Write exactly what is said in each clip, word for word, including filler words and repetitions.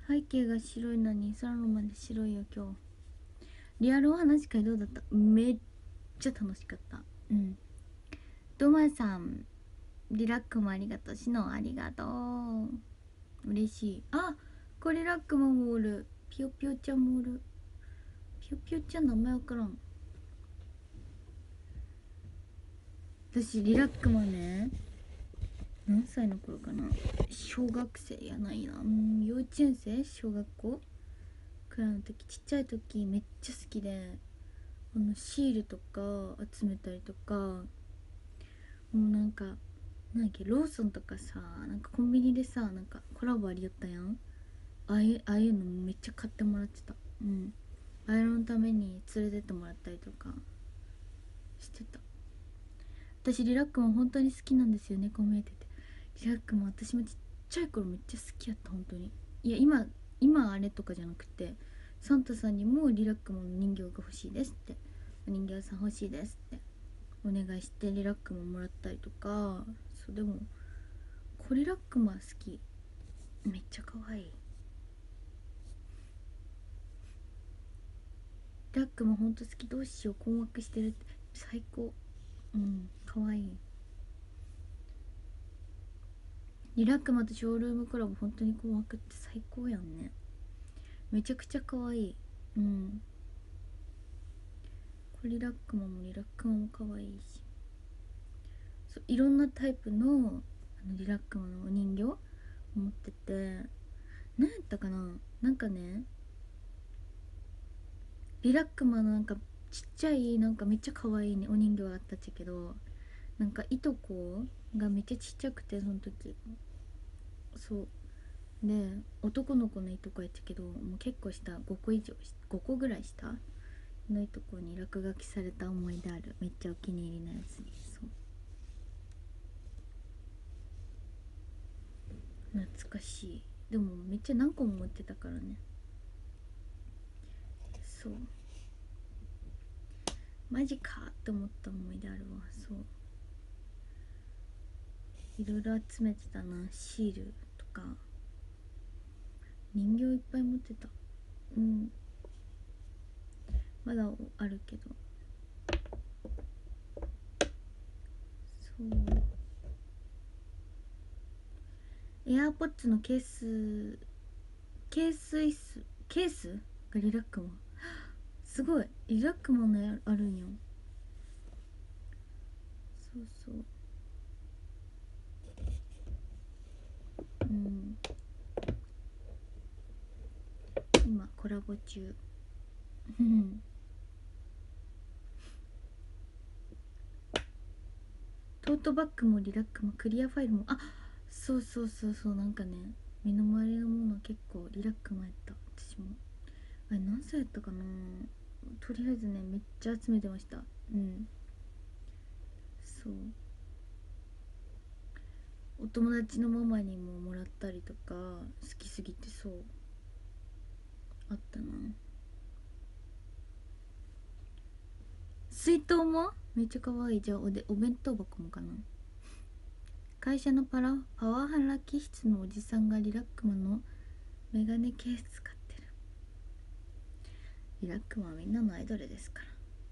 背景が白いのに空のまで白いよ今日。リアルお話会どうだった？めっちゃ楽しかった。うん。ドマさん、リラックもありがとう。シノありがとう。嬉しい。あ、これラックももおる。ピヨピヨちゃんもおる。ピヨピヨちゃん名前わからん。私リラックもね、何歳の頃かな、小学生やないな、うん、幼稚園生、小学校くらいの時、ちっちゃい時めっちゃ好きで、あのシールとか集めたりとか、もうなんかなんだっけ、ローソンとかさ、なんかコンビニでさ、なんかコラボありよったやん。ああいうああいうのめっちゃ買ってもらってた。うん。あれのために連れてってもらったりとかしてた。私リラックマン本当に好きなんですよね、こう見えてて。リラックマン私もちっちゃい頃めっちゃ好きやった、本当に。いや、今今あれとかじゃなくて、サンタさんにもリラックマンの人形が欲しいですって、お人形さん欲しいですってお願いしてリラックマンもらったりとか。そう、でもコリラックマン好き。めっちゃ可愛い。リラックマンほんと好き。どうしよう、困惑してるって。最高。うん、可愛い。リラックマとショールームコラボ本当に困惑って最高やんね。めちゃくちゃ可愛い。うん。これリラックマもリラックマも可愛いし、そう、いろんなタイプのあのリラックマのお人形持ってて、何やったかな、なんかね、リラックマのなんかちっちゃい、なんかめっちゃ可愛いねお人形があったっちゃけど、なんかいとこがめっちゃちっちゃくて、その時。そうで、男の子のいとこやったけど、もう結構したごこ以上、ごこぐらいしたのいとこに落書きされた思い出ある。めっちゃお気に入りのやつに。そう、懐かしい。でもめっちゃ何個も持ってたからね。そう、マジかって思った思い出あるわ。そう、いろいろ集めてたな。シールとか人形いっぱい持ってた。うん、まだあるけど。そう、エアポッツのケース、ケースイスケースがリラックマ、すごい、リラックマのやあるんよ。そうそう。うん、今コラボ中。トートバッグもリラックもクリアファイルも、あ、そうそうそうそう、なんかね、身の回りのもの結構リラックマやった。私もあれ何歳やったかな。とりあえずね、めっちゃ集めてました。うん。そう、お友達のママにももらったりとか、好きすぎて。そう、あったな。水筒もめっちゃ可愛い。じゃあおでお弁当箱もかな。会社のパラパワハラ気質のおじさんがリラックマのメガネケース使ってる。リラックマはみんなのアイドルですから。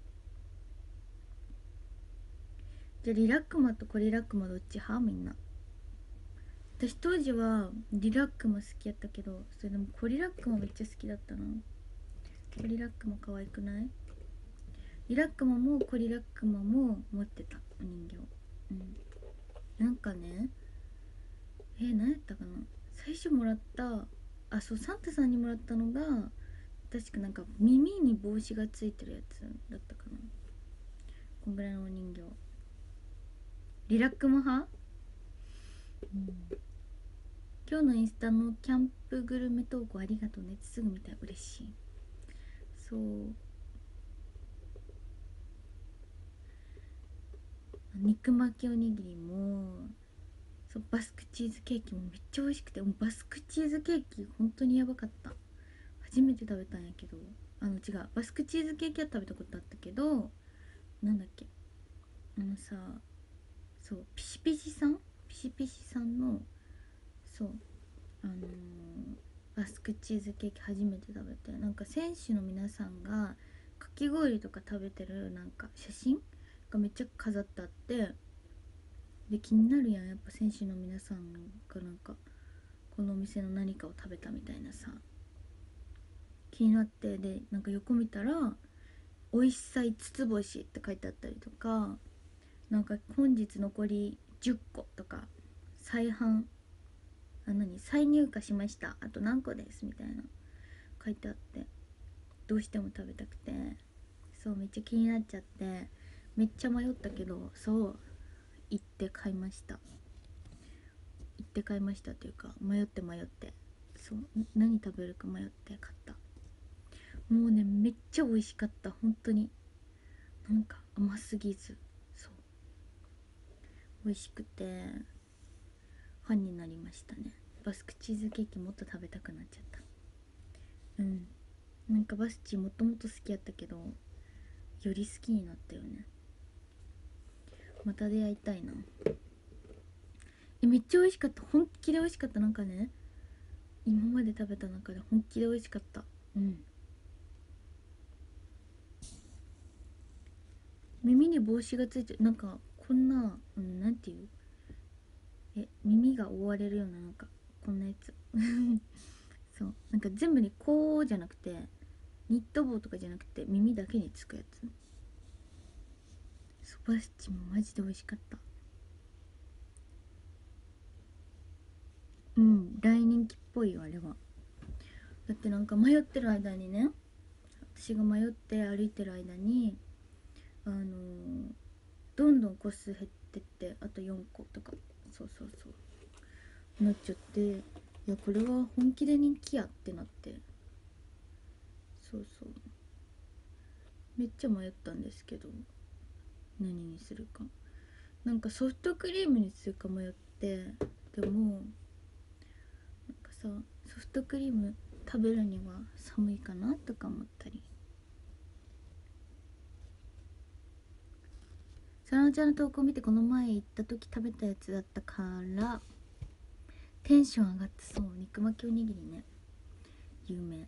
じゃあリラックマとコリラックマどっち派？みんな。私当時はリラックマ好きやったけど、それでもコリラックマめっちゃ好きだったな。コリラックマ可愛くない？リラックマもコリラックマも持ってたお人形。うん、なんかね、えー、何やったかな、最初もらった、あ、そう、サンタさんにもらったのが確かなんか耳に帽子がついてるやつだったかな。こんぐらいのお人形。リラックマ派？うん、今日のインスタのキャンプグルメ投稿ありがとうねってすぐ見たら嬉しい。そう、肉巻きおにぎりも、そう、バスクチーズケーキもめっちゃ美味しくて、もうバスクチーズケーキ本当にやばかった。初めて食べたんやけど、あの違う、バスクチーズケーキは食べたことあったけど、なんだっけ、あのさ、そう、ピシピシさんピシピシさんの、そう、あのー、ババスクチーズケーキ初めて食べて、なんか選手の皆さんがかき氷とか食べてるなんか写真がめっちゃ飾ってあって、で気になるやん、やっぱ選手の皆さんがなんかこのお店の何かを食べたみたいなさ、気になって、でなんか横見たら美味しさいつつ星って書いてあったりとか、なんか本日残りじゅっことか、再販あ何再入荷しました、あと何個ですみたいな書いてあって、どうしても食べたくて、そうめっちゃ気になっちゃって、めっちゃ迷ったけど、そう行って買いました。行って買いましたというか、迷って迷って、そう何食べるか迷って買った。もうねめっちゃ美味しかった、本当に。なんか甘すぎず、そう美味しくてファンになりましたね。バスクチーズケーキもっと食べたくなっちゃった。うん、なんかバスチーもともと好きやったけど、より好きになったよね。また出会いたいな。えめっちゃ美味しかった、本気で美味しかった。なんかね、今まで食べた中で本気で美味しかった。うん。耳に帽子がついて、なんかこんな、うん、なんていう、え耳が覆われるような、なんかこんなやつそうなんか全部にこうじゃなくて、ニット帽とかじゃなくて耳だけにつくやつ。そばしちもマジで美味しかった。うん、大人気っぽいよあれは。だってなんか迷ってる間にね、私が迷って歩いてる間に、あのーどんどん個数減ってって、あとよんことか、そうそうそうなっちゃって、いやこれは本気で人気やってなって、そうそうめっちゃ迷ったんですけど、何にするか、なんかソフトクリームにするか迷って、でもなんかさ、ソフトクリーム食べるには寒いかなとか思ったり、さなちゃんの投稿見て、この前行った時食べたやつだったからテンション上がってそう。肉巻きおにぎりね、有名。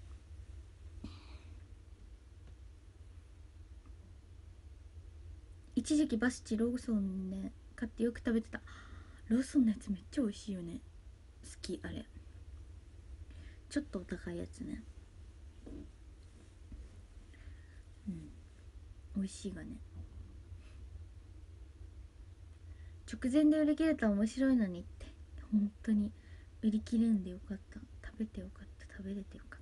一時期バスチローソンで買ってよく食べてた。ローソンのやつめっちゃ美味しいよね、好きあれ。ちょっとお高いやつね。うん、美味しいがね。直前で売り切れたら面白いのにって、本当に売り切れんでよかった。食べてよかった、食べれてよかった。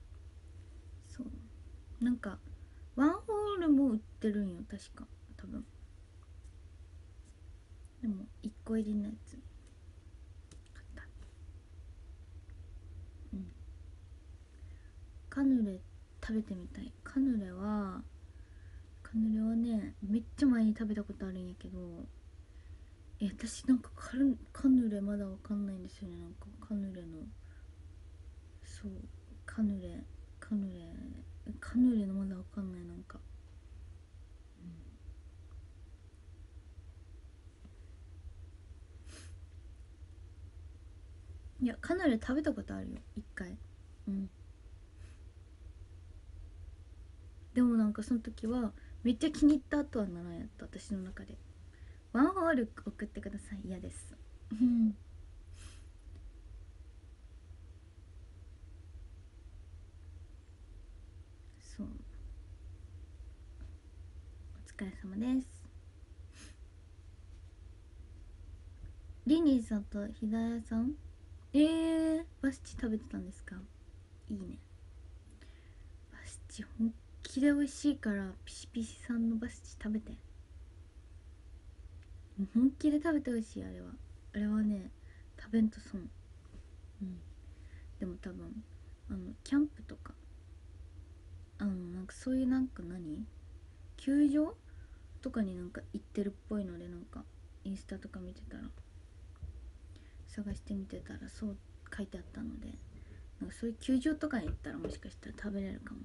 そうなんかワンホールも売ってるんよ確か、多分。でもいっこ入りのやつ買った。うん、カヌレ食べてみたい。カヌレはカヌレはねめっちゃ前に食べたことあるんやけど、え私なんかカルカヌレまだわかんないんですよね。なんかカヌレの、そうカヌレカヌレカヌレのまだわかんない。なんか、うん、いやカヌレ食べたことあるよ一回。うん、でもなんかその時はめっちゃ気に入った後はならんやった、私の中で。ワンホール送ってください、嫌ですそう、お疲れ様です。リニーさんとひだやさん、えー、バスチ食べてたんですか？いいね。バスチ本気で美味しいから、ピシピシさんのバスチ食べて。本気で食べてほしい、あれは。あれはね食べんと損。うん、でも多分あのキャンプとか、あのなんかそういうなんか何球場とかになんか行ってるっぽいので、なんかインスタとか見てたら、探してみてたらそう書いてあったので、なんかそういう球場とかに行ったらもしかしたら食べれるかも。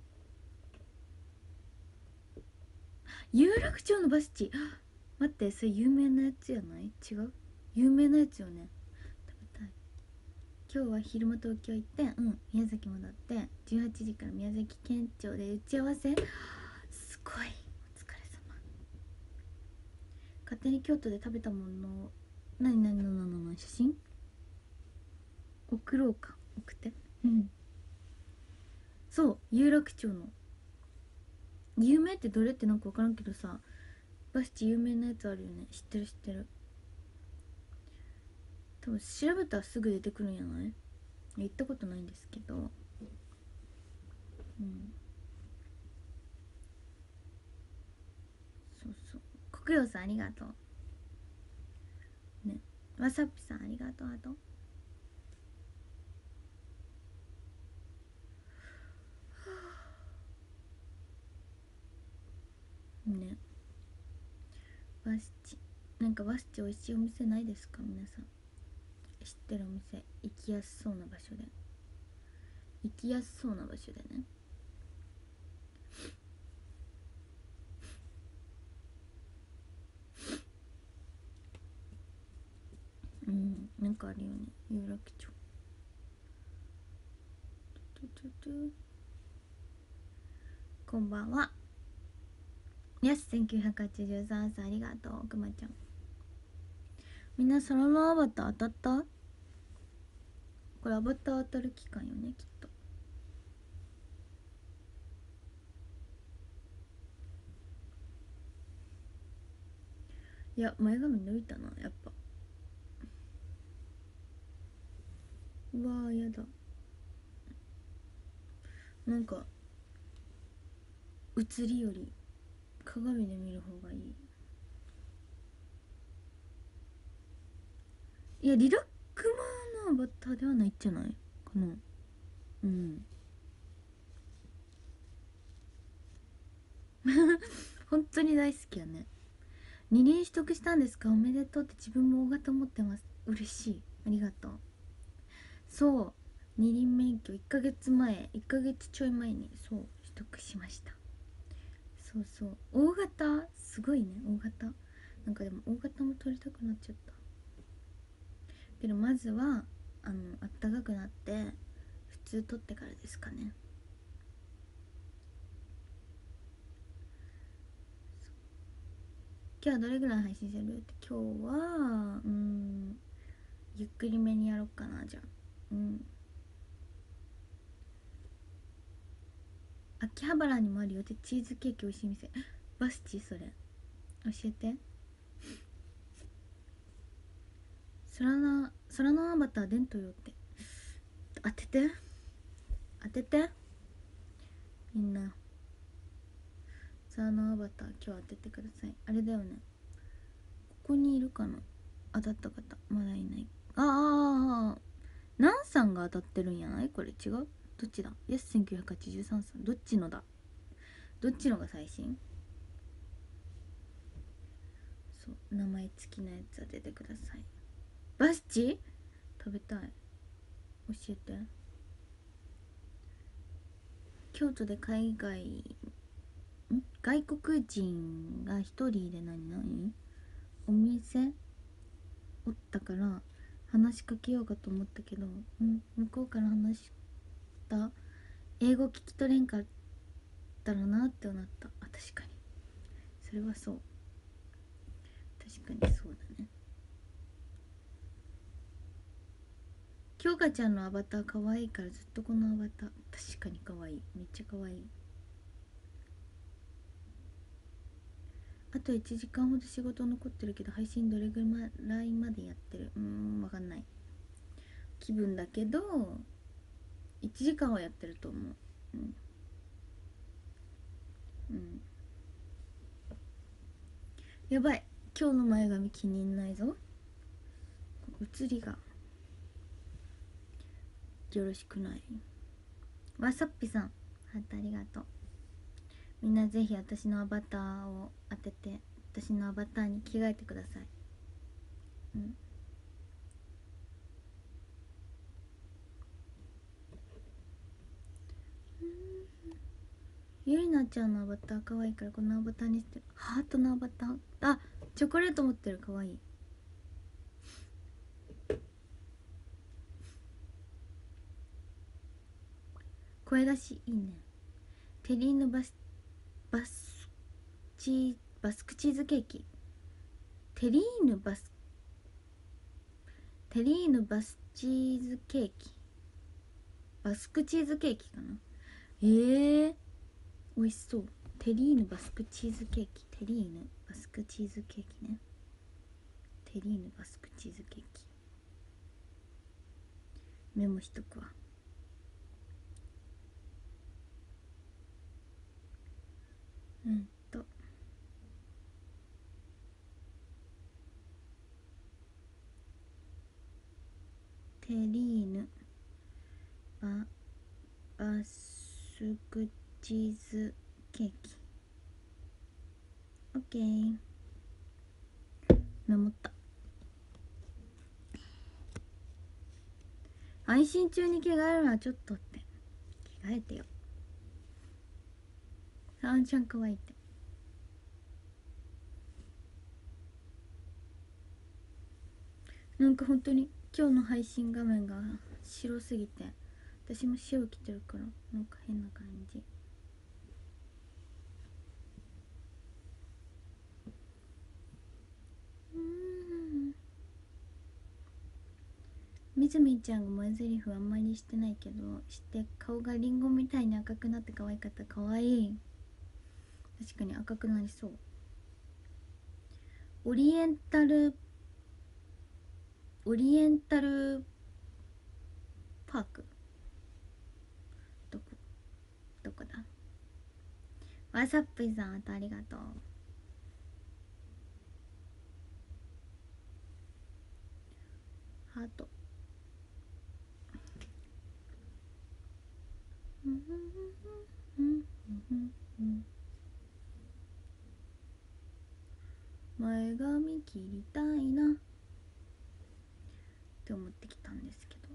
有楽町のバスチ、待って、それ有名なやつやない？違う？有名なやつよね。食べたい。 今日は昼間東京行って、うん、宮崎戻ってじゅうはちじから宮崎県庁で打ち合わせ。すごい、お疲れ様。勝手に京都で食べたもの、なになになになになに写真送ろうか、送って。うん、そう、有楽町の有名ってどれってなんか分からんけどさ、バスチ有名なやつあるよね。知ってる知ってる。多分調べたらすぐ出てくるんやない？行ったことないんですけど、うん、そうそう。国陽さんありがとうね。わさっぴさんありがとう。あとね、バスチ、なんかバスチ美味しいお店ないですか皆さん。知ってるお店、行きやすそうな場所で、行きやすそうな場所でね。うん、なんかあるよね、有楽町。トゥトゥトゥ、こんばんは。やすせんきゅうひゃくはちじゅうさんさいありがとう。くまちゃん。みんな空のアバター当たった？これアバター当たる期間よね、きっと。いや、前髪伸びたな、やっぱ。うわー、やだ。なんか映りより鏡で見る方がいい。いや、リラックマのアバターではないんじゃないかな。うん。本当に大好きやね。二輪取得したんですか？おめでとうって。自分も大型持ってます。嬉しい、ありがとう。そう、二輪免許いっかげつまえ、いっかげつちょい前にそう取得しました。そうそう、大型すごいね。大型なんかでも大型も取りたくなっちゃった。けどまずはあのあったかくなって普通取ってからですかね。今日はどれぐらい配信するって。今日はうんゆっくりめにやろうかな。じゃあ、うん、秋葉原にもあるよって。チーズケーキ美味しい店。バスチそれ教えて。空の空のアバターデントよって。当てて当ててみんな。空のアバター今日当ててください。あれだよね、ここにいるかな、当たった方。まだいない。ああああ、ナンさんが当たってるんやない？これ違う？どっちだ？やすせんきゅうひゃくはちじゅうさんさん、どっちのだ？どっちのが最新？そう、名前付きのやつ当ててください。バスチ食べたい、教えて。京都で海外ん外国人が一人で何何お店おったから話しかけようかと思ったけど、うん、向こうから話した英語聞き取れんかったらなってなった。あ、確かにそれはそう、確かにそうだね。京香ちゃんのアバター可愛いからずっとこのアバター。確かに可愛い、めっちゃ可愛い。あといちじかんほど仕事残ってるけど配信どれぐらいまでやってる？うーん、わかんない。気分だけどいちじかんはやってると思う。うん、うん、やばい、今日の前髪気に入んないぞ。写りがよろしくない。わさっぴさんハートありがとう。みんなぜひ私のアバターを当てて私のアバターに着替えてください。うん、ゆりなちゃんのアバター可愛いからこのアバターにしてる。ハートのアバター、あ、チョコレート持ってる、可愛い。 声出しいいね。テリーヌバスバスチーバスクチーズケーキ。テリーヌバステリーヌバスチーズケーキ、バスクチーズケーキかな。えー、美味しそう。テリーヌバスクチーズケーキ、テリーヌバスクチーズケーキね。テリーヌバスクチーズケーキメモしとくわ。うんとテリーヌババスクチーズケーキ。オッケー、メモった。配信中に着替えるのはちょっとって。着替えてよ。あんちゃんかわいいって。なんか本当に今日の配信画面が白すぎて、私も白着てるからなんか変な感じ。うーん、みずみちゃんが前ゼリフあんまりしてないけど、して顔がリンゴみたいに赤くなって可愛かった。可愛い。確かに赤くなりそう。オリエンタルオリエンタルパーク、どこどこだ。ワサップさん、またありがとう。ハート。前髪切りたいなって思ってきたんですけど、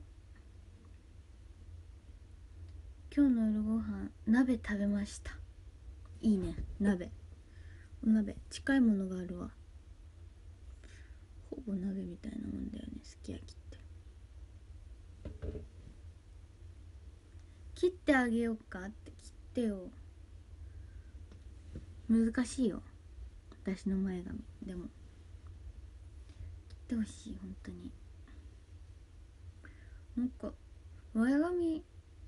今日の夜ご飯鍋食べました。いいね、鍋。お鍋近いものがあるわ。ほぼ鍋みたいなもんだよね、すき焼きって。切ってあげようかって。切ってよ。難しいよ私の前髪。でも切ってほしい、本当に。なんか前髪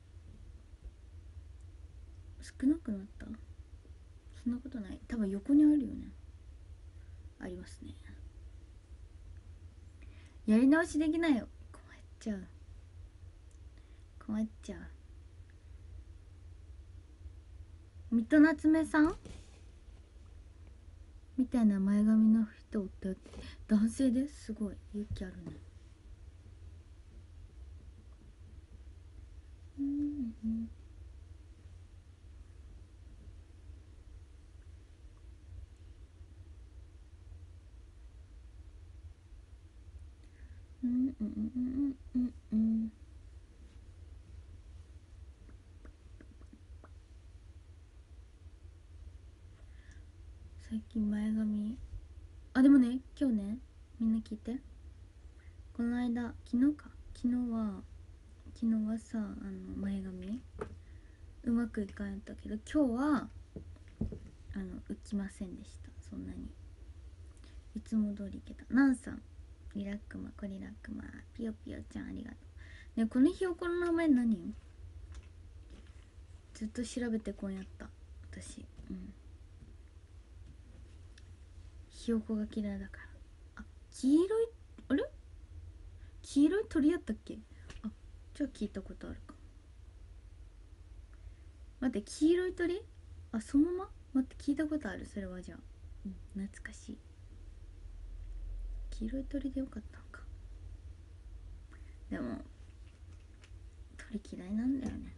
少なくなった？そんなことない。多分横にあるよね。ありますね。やり直しできないよ。困っちゃう困っちゃう。水戸夏目さんみたいな前髪の人って男性です。すごい勇気あるね。うんうんうんうんうんうんうん。最近前髪、あ、でもね、今日ね、みんな聞いて。この間、昨日か昨日は昨日はさ、あの前髪うまくいかんだけど、今日はあの浮きませんでした。そんなにいつも通りいけた。なんさん、リラックマ、コリラックマ、ピヨピヨちゃん、ありがとう。ね、このひよこの名前何？ずっと調べてこんやった私。うん、ひよこが嫌いだから。あ、黄色い、あれ黄色い鳥やったっけ？あ、じゃあ聞いたことあるか。待って、黄色い鳥、あ、そのまま待って、聞いたことある。それはじゃあ、うん、懐かしい。黄色い鳥でよかったのか。でも鳥嫌いなんだよね。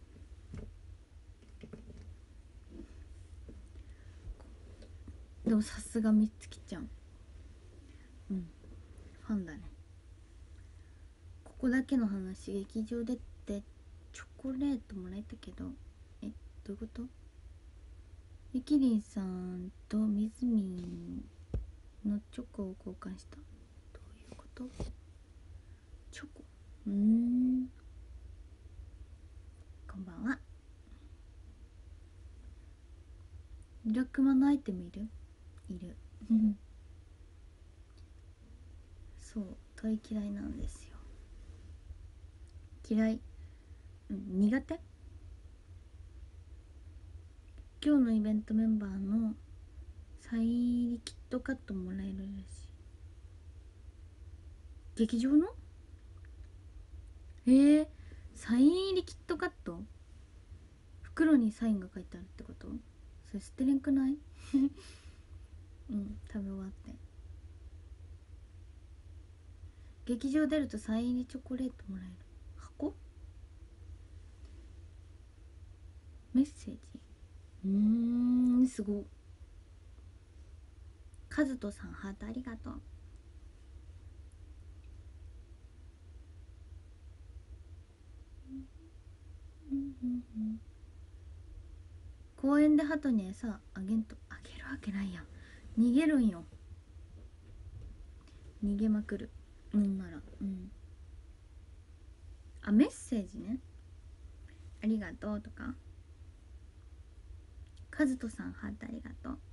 でもさすがみつきちゃん、うん、ファンだね。ここだけの話、劇場でってチョコレートもらえたけど、え、どういうこと？ゆきりんさんとみずみんのチョコを交換した。どういうこと？チョコ、うーん、こんばんは。 ラクマのアイテムいる？いるそう、問い嫌いなんですよ。嫌い、うん、苦手。今日のイベントメンバーのサイン入りキットカットもらえるらしい。劇場の？えー、サイン入りキットカット？袋にサインが書いてあるってこと？それ捨てれんくない？うん食べ終わって。劇場出るとサイン入りチョコレートもらえる箱？メッセージ？うーんすごっ。カズトさんハートありがとう。公園で鳩に餌あげんと？あげるわけないやん。逃げるんよ。逃げまくる。うんならうん。あメッセージね。ありがとうとか。カズトさんハートありがとう。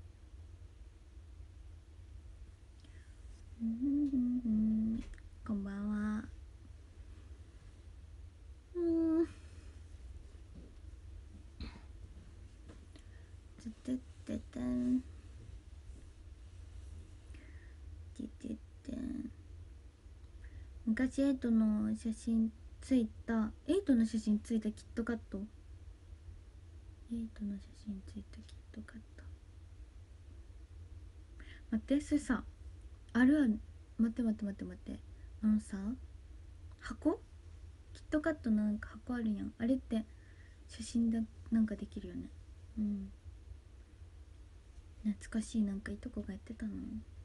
うんうんうん、こんばんは。うんつてっててんてててん。昔エイトの写真ついたエイトの写真ついたキットカット。エイトの写真ついたキットカット。待ってそれさあるある。待って待って待って待って。あのさ箱キットカットのなんか箱あるやん。あれって写真だなんかできるよね。うん懐かしい。なんかいとこがやってたの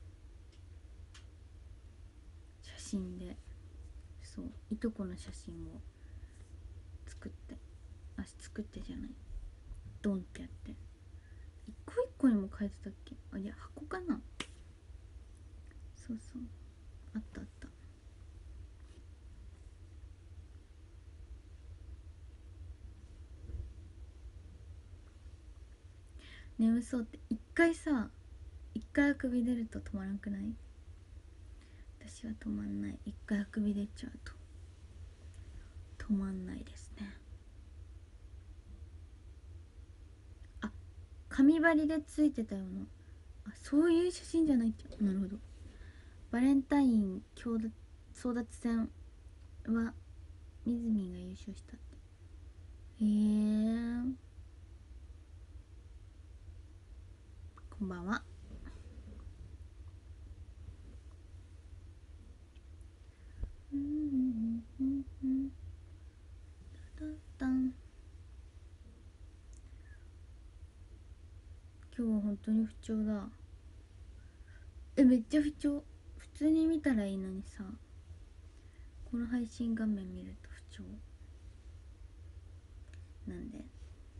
写真で。そういとこの写真を作ってあ作ってじゃないドンってやって一個一個にも書いてたっけ？あいや箱かな。そうそうあったあった。眠そうって一回さ一回あくび出ると止まらなくない？私は止まんない。一回あくび出ちゃうと止まんないですね。あ紙針でついてたような。あそういう写真じゃないって。なるほど。バレンタイン争奪争奪戦はみずみんが優勝したって。へえこんばんは。うんうんうんうんタタン。今日は本当に不調だ。えめっちゃ不調。普通に見たらいいのにさこの配信画面見ると不調なんで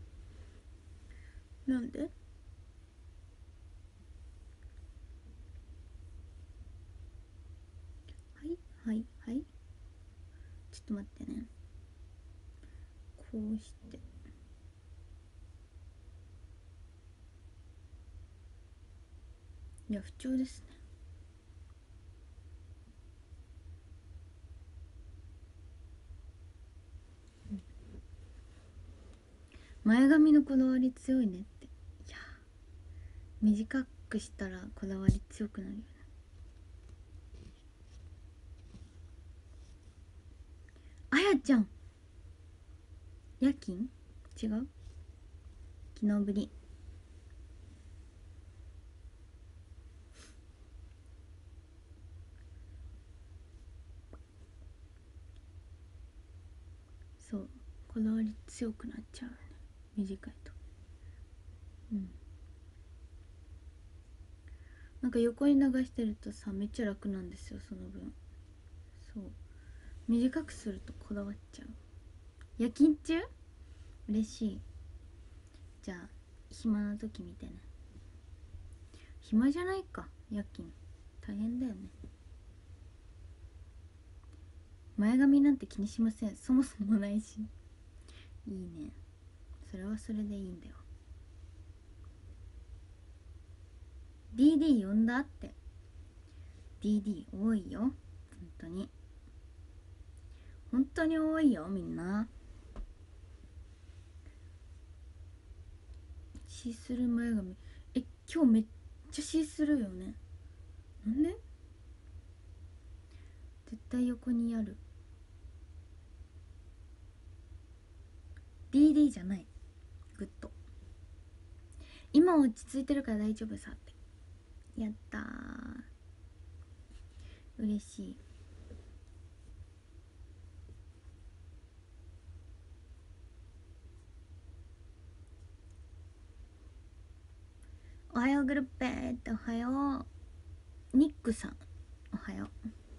なんではいはいはいちょっと待ってね。こうしていや不調ですね。前髪のこだわり強いねって。いや短くしたらこだわり強くなるよね。あやちゃん夜勤？違う昨日ぶり。そうこだわり強くなっちゃうよね短いと。うんなんか横に流してるとさめっちゃ楽なんですよその分。そう短くするとこだわっちゃう。夜勤中？嬉しい。じゃあ暇な時見てね。暇じゃないか夜勤大変だよね。前髪なんて気にしません。そもそもないし。いいねそれはそれでいいんだよ。 ディーディー 呼んだって。 ディーディー 多いよ、本当に本当に多いよみんな。シースルー前髪、え今日めっちゃシースルーよね。なんで？絶対横にある。 ディーディー じゃない、グッド。今落ち着いてるから大丈夫さって。やったー、嬉しい。おはようグルッペーって。おはようニックさん、おはよう。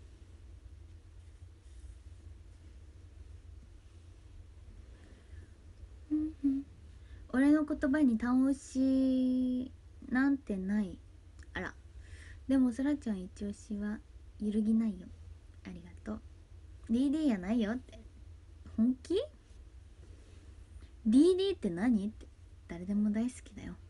うんうん、俺の言葉に倒しなんてない。あら、でもそらちゃん一押しは揺るぎないよ。ありがとう。 ディーディー やないよって。本気？ ディーディー って何って。誰でも大好きだよ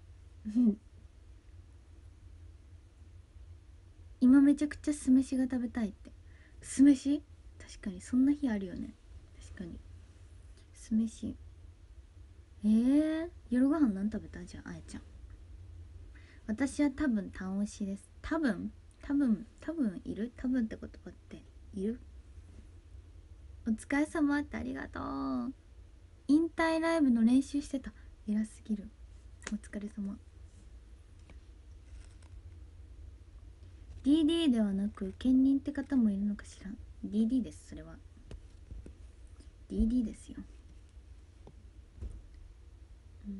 今めちゃくちゃ酢飯が食べたいって。酢飯、確かにそんな日あるよね。確かに酢飯。えー、夜ご飯何食べた？じゃああやちゃん。私は多分単押しです。多分多分多分いる、多分って言葉っている？お疲れ様って。ありがとう。引退ライブの練習してた。偉すぎる。お疲れ様。 ディーディー ではなく兼任って方もいるのかしら。 ディーディー です、それは ディーディー ですよ、うん、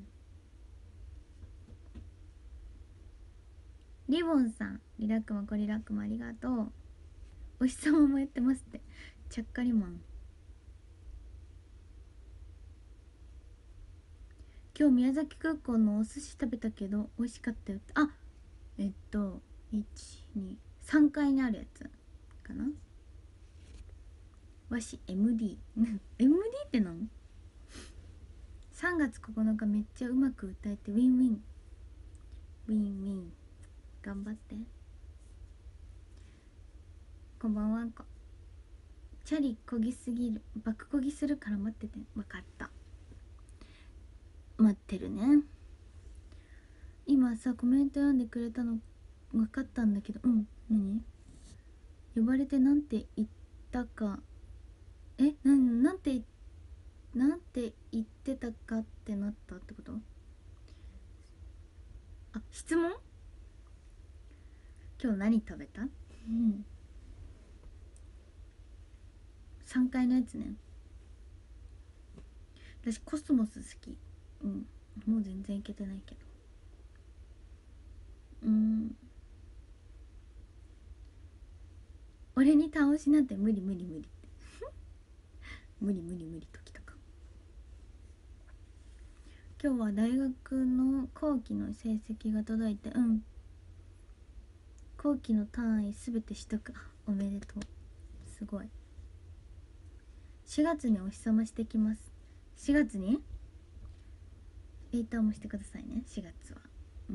リボンさん、リラックマコリラックマありがとう。お日様もやってますって。ちゃっかりマン。今日宮崎空港のお寿司食べたけど美味しかったよって。あ、えっといちにさんかいにあるやつかな。わし エムディー エムディー って何？ さん 月ここのかめっちゃうまく歌えてウィンウィンウィンウィン。頑張って。こんばんは。チャリこぎすぎる、バクこぎするから待ってて。分かった、待ってるね。今さコメント読んでくれたの分かったんだけど、うん、何？呼ばれてなんて言ったか。え、ななんてなんて言ってたかってなったってこと？あ、質問？今日何食べた？うん、さんかいのやつね。私コスモス好き。うん、もう全然いけてないけど。うん、俺に倒しなんて無理無理無理って無理無理無理ときたか。今日は大学の後期の成績が届いて、うん、後期の単位すべて取得。おめでとう、すごい。しがつにお日様してきます。しがつにエイターもしてくださいね、しがつは。うん、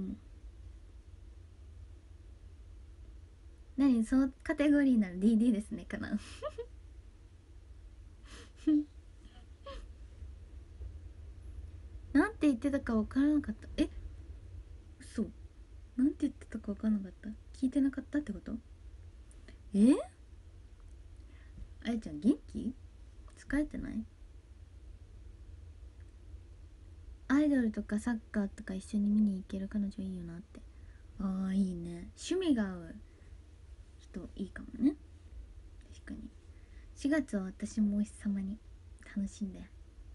何そのカテゴリーなら ディーディー ですねかななんて言ってたか分からなかった。え、嘘。なんて言ってたか分からなかった。聞いてなかったってこと？え、あやちゃん元気？疲れてない？アイドルとかサッカーとか一緒に見に行ける彼女いいよなって。ああ、いいね。趣味が合う人いいかもね。確かに。しがつは私もお日様に楽しんで。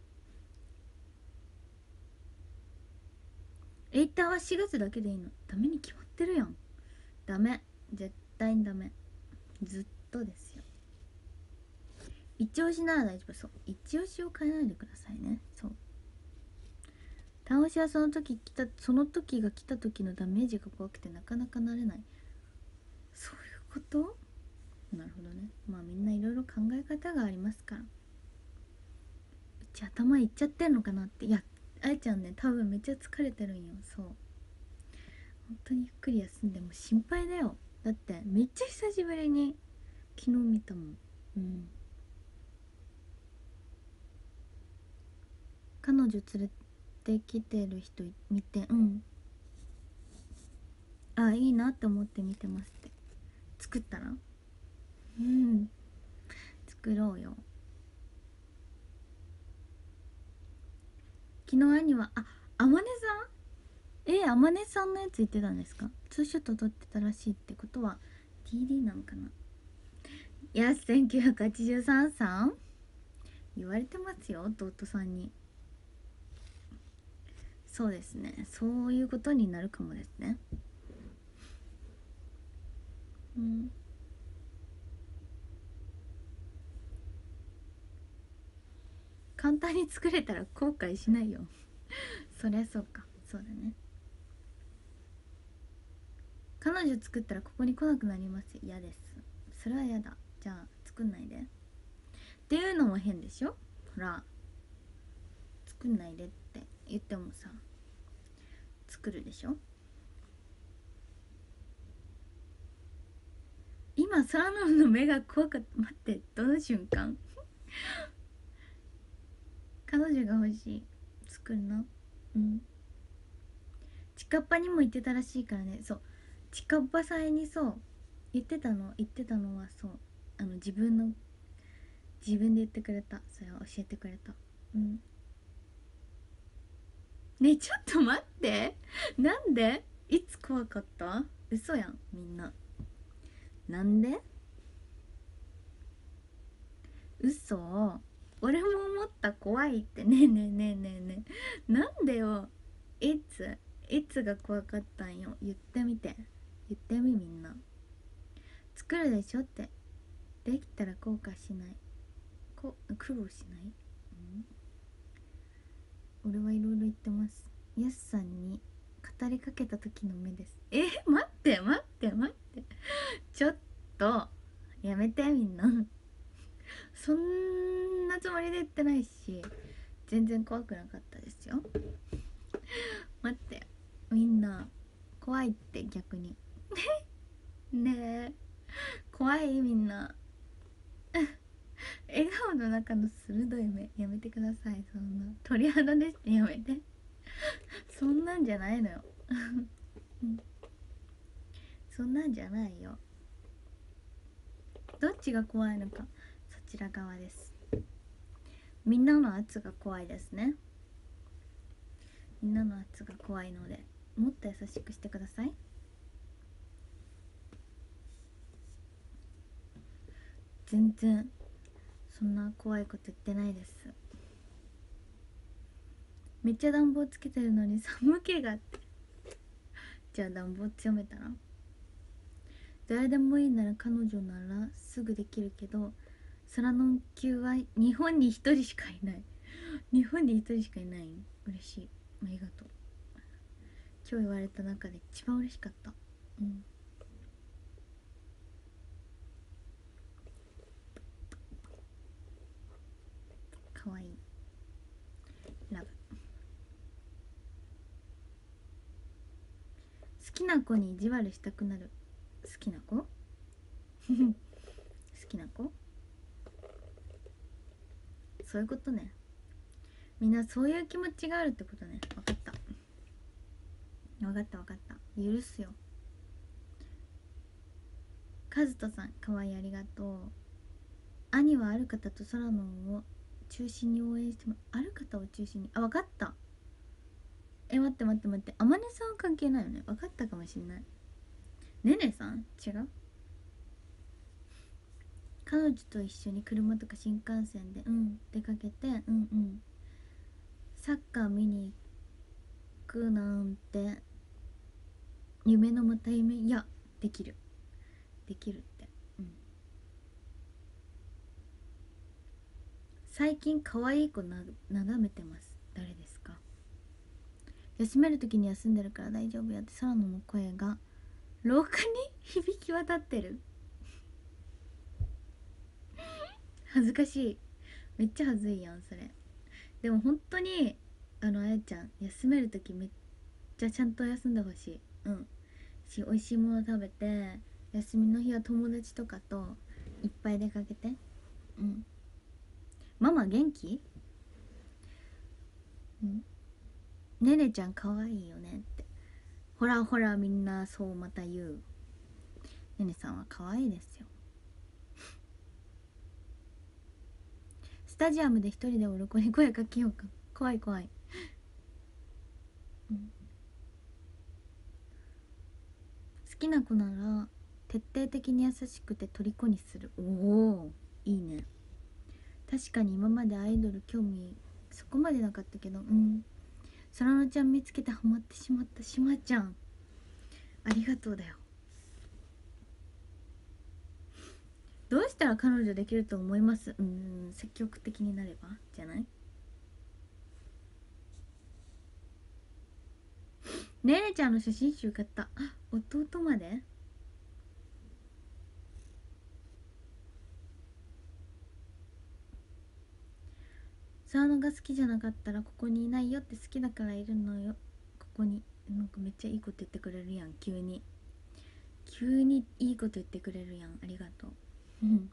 エイターはしがつだけでいいの？ダメに決まってるやん。ダメ、絶対にダメ。ずっとですよ。一押しなら大丈夫。そう、一押しを変えないでくださいね。そう、倒しはその時来たその時が来た時のダメージが怖くてなかなか慣れない。そういうこと？なるほどね。まあみんないろいろ考え方がありますから。うち頭いっちゃってんのかなって。いや、あやちゃんね、多分めっちゃ疲れてるんよ。そう、 本当にゆっくり休んでも心配だよ。だってめっちゃ久しぶりに昨日見たもん。うん。彼女連れてきてる人見て、うん、あ、いいなって思って見てますって。作ったら、うん、作ろうよ。昨日兄は、あ、あまねさん、えー、あまねさんのやつ言ってたんですか？ツーショット撮ってたらしいってことは ティーディー なんかな。いや、せんきゅうひゃくはちじゅうさんさん言われてますよ、弟さんに。そうですね、そういうことになるかもですね。うん。簡単に作れたら後悔しないよ。そりゃそうか、そうだね。彼女作ったらここに来なくなります。嫌です。それは嫌だ。じゃあ作んないでっていうのも変でしょ。ほら、作んないでって言ってもさ、作るでしょ。今空のの目が怖かった。待って、どの瞬間？彼女が欲しい。作るの？うん。ちかっぱにも言ってたらしいからね。そう、ちかっぱさんにそう言ってたの言ってたのは、そう、あの自分の自分で言ってくれた。それを教えてくれた。うん。ねえ、ちょっと待って、なんで？いつ怖かった？嘘やん、みんな。なんで？嘘。俺も思った、怖いって。ねえねえねえねえねえ、なんでよ。いついつが怖かったんよ。言ってみて。言ってみ、みんな。作るでしょって。できたら後悔しない。こ苦労しない、うん、俺はいろいろ言ってます。やすさんに語りかけた時の目です。え、待って待って待って、ちょっとやめて、みんな。そんなつもりで言ってないし、全然怖くなかったですよ。待って、みんな怖いって、逆に。ねえ、怖い、みんな。笑顔の中の鋭い目やめてください。そんな鳥肌ですってやめて。そんなんじゃないのよ。うん、そんなんじゃないよ。どっちが怖いのか、そちら側です。みんなの圧が怖いですね。みんなの圧が怖いので、もっと優しくしてください。全然そんな怖いこと言ってないです。めっちゃ暖房つけてるのに寒気があって。じゃあ暖房強めたら？誰でもいいなら彼女ならすぐできるけど、空の級は日本に一人しかいない。日本に一人しかいない。嬉しい、ありがとう。今日言われた中で一番嬉しかった。うん。かわいい。ラブ。好きな子に意地悪したくなる。好きな子好きな子、そういうことね。みんなそういう気持ちがあるってことね。分かった、分かった分かった。許すよ。カズトさん、かわいい、ありがとう。兄はある方と空のを中心に応援しても、ある方を中心に、あ、分かった。え、待って待って待って、あまねさんは関係ないよね。分かったかもしんない。ねねさん違う。彼女と一緒に車とか新幹線で、うん、出かけて、うんうん、サッカー見に行くなんて夢のまた夢。いや、できる、できるって。うん。最近可愛い子な眺めてます。誰ですか？休める時に休んでるから大丈夫やって、空野の声が廊下に響き渡ってる。恥ずかしい。めっちゃ恥ずいやんそれ。でも本当に、あのあやちゃん休める時めっちゃちゃんと休んでほしい。うん。 し、美味しいもの食べて、休みの日は友達とかといっぱい出かけて。うん。ママ元気？うん。ねねちゃん可愛いよねって。ほらほら、みんなそうまた言う。ねねさんは可愛いですよ。スタジアムで一人でおる子に声かけようか。怖い怖い。うん、好きな子なら徹底的に優しくて虜にする。おお、いいね。確かに今までアイドル興味そこまでなかったけど、うん。そらのちゃん見つけてハマってしまった。しまちゃんありがとうだよ。どうしたら彼女できると思います？うん、積極的になればじゃない？ねねちゃんの写真集買った。あ、弟まで。サーノが好きじゃなかったらここにいないよって、好きだからいるのよここに。なんかめっちゃいいこと言ってくれるやん。急に急にいいこと言ってくれるやん。ありがとう。うん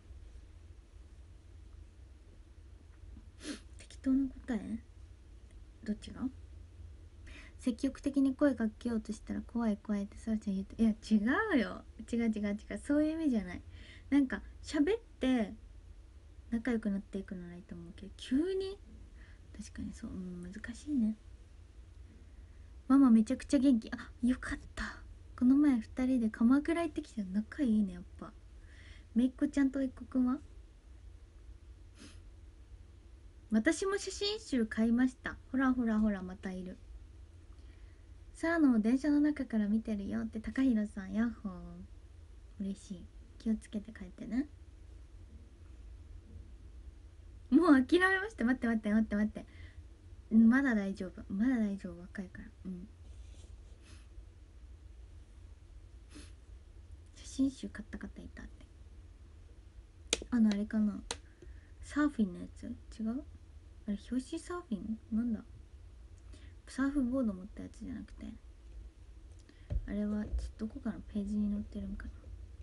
適当な答え。どっちが？積極的に声かけようとしたら怖い怖いってさらちゃん言って。いや違うよ、違う違う違う、そういう意味じゃない。なんか喋って仲良くなっていくのはいいと思うけど、急に。確かにそう、うん、難しいね。ママめちゃくちゃ元気。あ、よかった。この前ふたりで鎌倉行ってきて仲いいね。やっぱめいっ子ちゃんといっ子くんは？私も写真集買いました。ほらほらほら、またいる。サラのを電車の中から見てるよって。高弘さんヤッホー。嬉しい。気をつけて帰ってね。もう諦めました。待って待って待って待って、まだ大丈夫、まだ大丈夫、若いから。うん。写真集買った方いたって。あのあれかな、サーフィンのやつ？違う？あれ表紙サーフィンなんだ。サーフボード持ったやつじゃなくて、あれはちょっとどこかのページに載ってるんかな。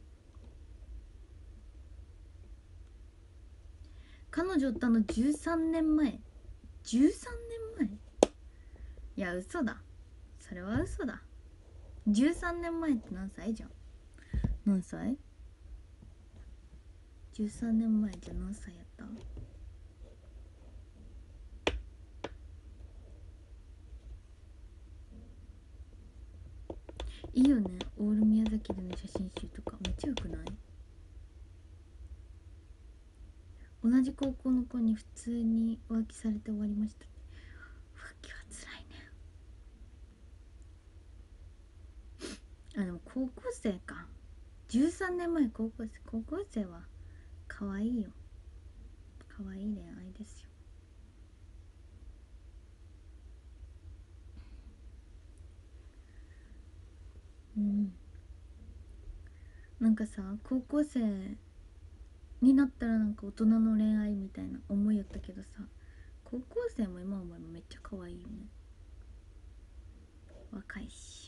彼女ったのじゅうさんねんまえ。じゅうさんねんまえ？いや嘘だ、それは嘘だ。じゅうさんねんまえって何歳じゃん。何歳？ じゅうさん 年前じゃ何歳やった？いいよね、オール宮崎での写真集とかめっちゃよくない？同じ高校の子に普通に浮気されて終わりました。浮気はつらいね。あ、でも高校生か。じゅうさんねんまえ高校生。高校生は可愛いよ。可愛い恋愛ですよ。うん。なんかさ、高校生になったらなんか大人の恋愛みたいな思いやったけどさ、高校生も今思えばめっちゃ可愛いよね。若いし。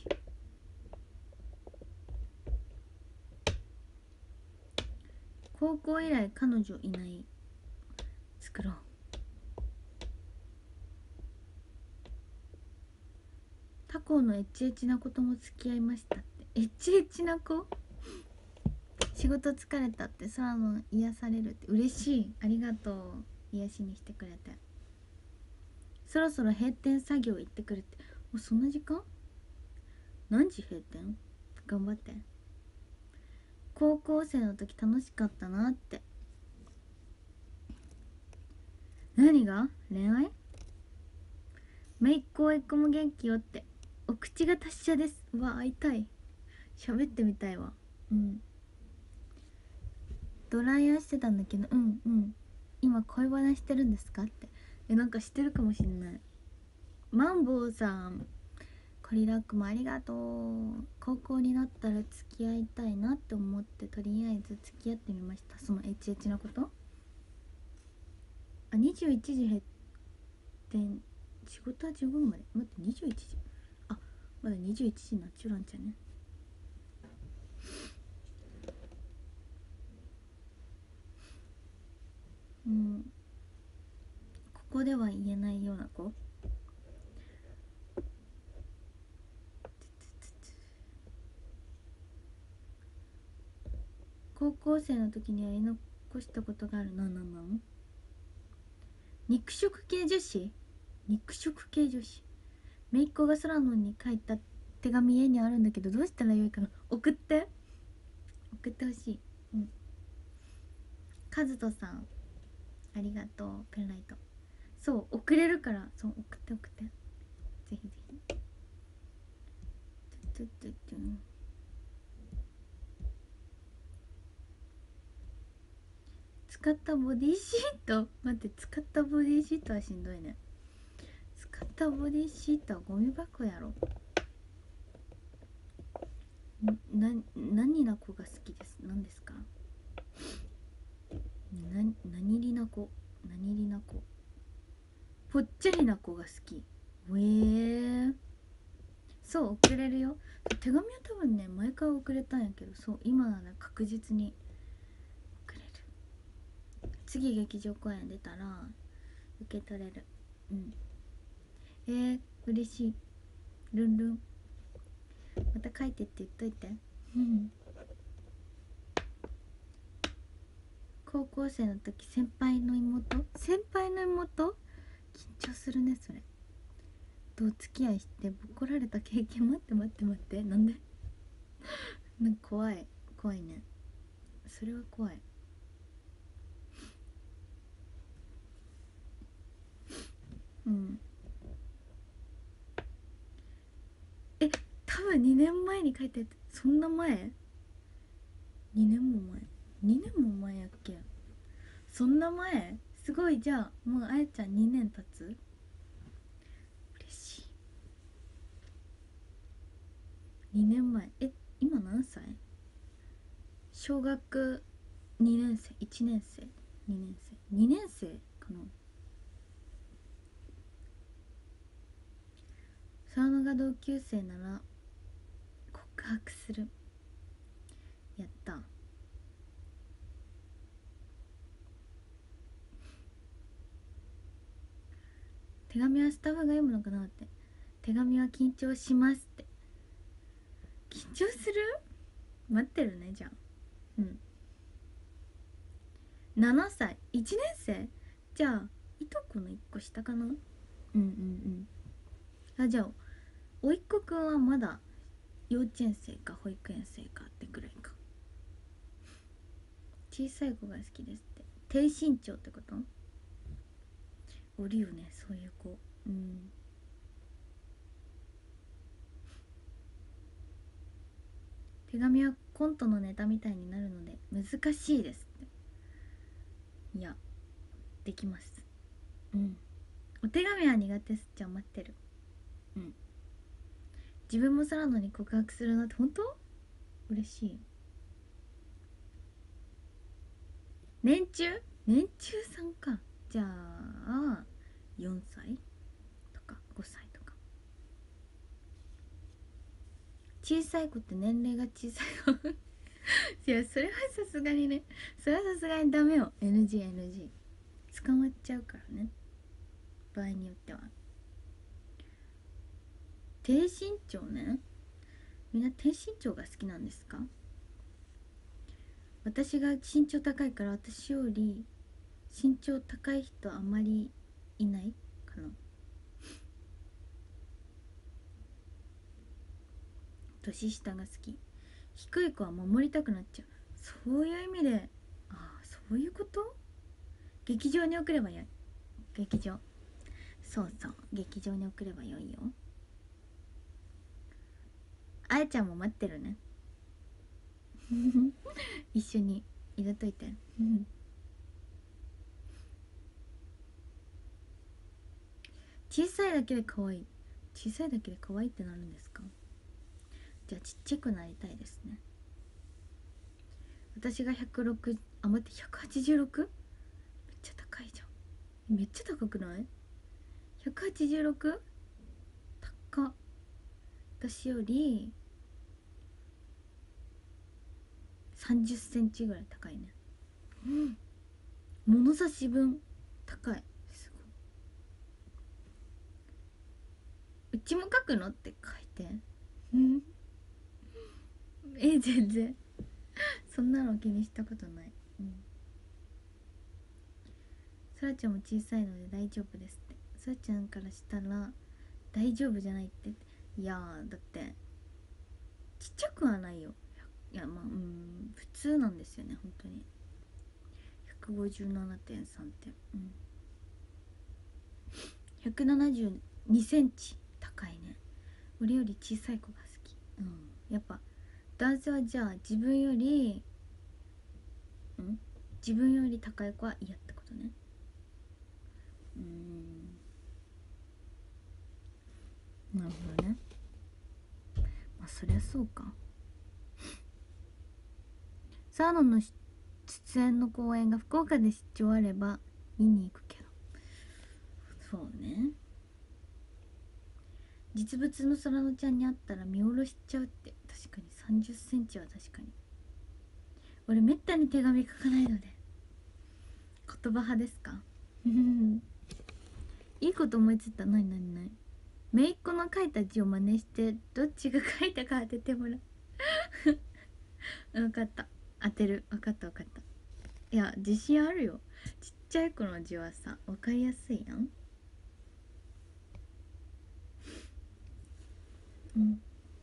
高校以来彼女いない。作ろう。他校のエッチエチな子とも付き合いましたって。エッチエチな子？仕事疲れたって空の癒されるって。嬉しい、ありがとう。癒しにしてくれて。そろそろ閉店作業行ってくるって。もうそんな時間？何時閉店？頑張って。高校生の時楽しかったなって。何が？恋愛？めいっ子いっ子も元気よって。お口が達者です。うわ会いたい。喋ってみたいわ。うん。ドライヤーしてたんだけど、うんうん、今恋バナしてるんですかって。え、なんかしてるかもしんない。マンボウさん、コリラックもありがとう。高校になったら付き合いたいなって思って、とりあえず付き合ってみました。そのエチエチなこと。あ、にじゅういちじ閉店。仕事はじゅうごふんまで。待って、にじゅういちじ、あ、まだにじゅういちじになっちゅらんちゃね。 うん、ここでは言えないような子。高校生の時にやり残したことがある。なんなんなん。肉食系女子。肉食系女子。めいっ子が空のに書いた手紙家にあるんだけど、どうしたらよいかな。送って送ってほしい。うん。カズトさんありがとう。ペンライト。そう送れるから、そう送って送って、ぜひぜひ。トゥトゥトゥ使ったボディシート。待って、使ったボディシートはしんどいね。使ったボディシートはゴミ箱やろ。な、何な子が好きです。何ですか。な、何りな子。何りな子。ぽっちゃりな子が好き。えー、そう送れるよ。手紙は多分ね前から送れたんやけど、そう今なら確実に送れる。次劇場公演出たら受け取れる。うん。えー、嬉しい。ルンルンまた書いてって言っといて。うん高校生の時先輩の妹先輩の妹緊張するねそれ。とお付き合いしてボコられた経験。待って待って待って、なんでなんか怖い怖いね。それは怖い。うん。え、多分にねんまえに書いたやつ。そんな前？ に 年も前。にねんも前やっけ。そんな前。すごい。じゃあもうあやちゃんにねん経つ。嬉しい。にねんまえ。え、今何歳？小学にねん生、いちねん生、にねん生、にねん生かな。沢野が同級生なら告白する。やった。手紙はスタッフが読むのかなって。手紙は緊張しますって。緊張する？待ってるねじゃあ。うん。ななさい、いちねん生。じゃあいとこのいっこ下かな。うんうんうん。あ、じゃあおいっ子くんはまだ幼稚園生か保育園生かってくらいか。小さい子が好きですって。低身長ってこと？おるよねそういう子。うん。手紙はコントのネタみたいになるので難しいですって。いやできます。うん。お手紙は苦手っす。じゃあ待ってる。うん。自分も空野に告白するなって。本当？嬉しい。年中年中さんか。じゃあよんさいとかごさいとか。小さい子って年齢が小さいのいやそれはさすがにね、それはさすがにダメよ。 エヌジーエヌジー 捕まっちゃうからね、場合によっては。低身長ね。みんな低身長が好きなんですか？私が身長高いから、私より身長高い人あんまりいないかな。年下が好き。低い子は守りたくなっちゃう。そういう意味で、ああそういうこと。劇場に送ればよい。劇場、そうそう劇場に送ればよいよ。あやちゃんも待ってるね一緒に入れといて小さいだけで可愛い。小さいだけで可愛いってなるんですか？じゃあちっちゃくなりたいですね。私がひゃくろく、あ待って ひゃくはちじゅうろく？ めっちゃ高いじゃん。めっちゃ高くない？ ひゃくはちじゅうろく？ 高っ。私よりさんじゅっセンチぐらい高いね。うん物差し分高い。すごい。うちも書くのって書いて。うんえ全然そんなの気にしたことない。うんそらちゃんも小さいので大丈夫ですって。そらちゃんからしたら大丈夫じゃないって。いやーだってちっちゃくはないよ。いやまあうん普通なんですよね本当に。ひゃくごじゅうななてんさんてん、うん、ひゃくななじゅうにセンチ高いね。俺より小さい子が好き。うんやっぱ男性はじゃあ自分よりん自分より高い子は嫌ってことね。うーんなるほどね。まあそりゃそうか。サーノの出演の公演が福岡で出張あれば見に行くけど。そうね。実物の空野ちゃんに会ったら見下ろしちゃうって。確かにさんじゅっセンチは確かに。俺めったに手紙書かないので言葉派ですかいいこと思いついた。なになになに。めいっ子の書いた字を真似してどっちが書いたか当ててもらう分かった。当てる。分かった分かった。いや自信あるよ。ちっちゃい子の字はさ分かりやすいやん。うん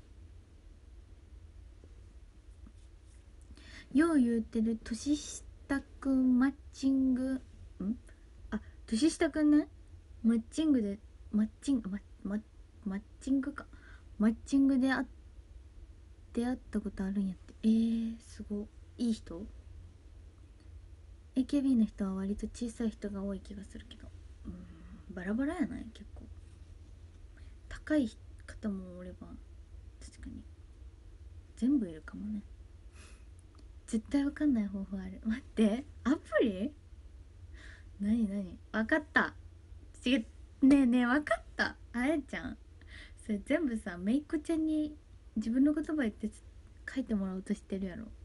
よう言うてる年下くんマッチングんあ年下くんね。マッチングでマッチングマママッチングか。マッチングであ出会ったことあるんやって。えー、すごい。いい人。 エーケービー の人は割と小さい人が多い気がするけど、うんバラバラやない。結構高い方もおれば確かに全部いるかもね。絶対わかんない方法ある。待ってアプリ。なになに。わかった。違う。ねえねえわかった。あやちゃんそれ全部さめいっ子ちゃんに自分の言葉言って書いてもらおうとしてるやろ。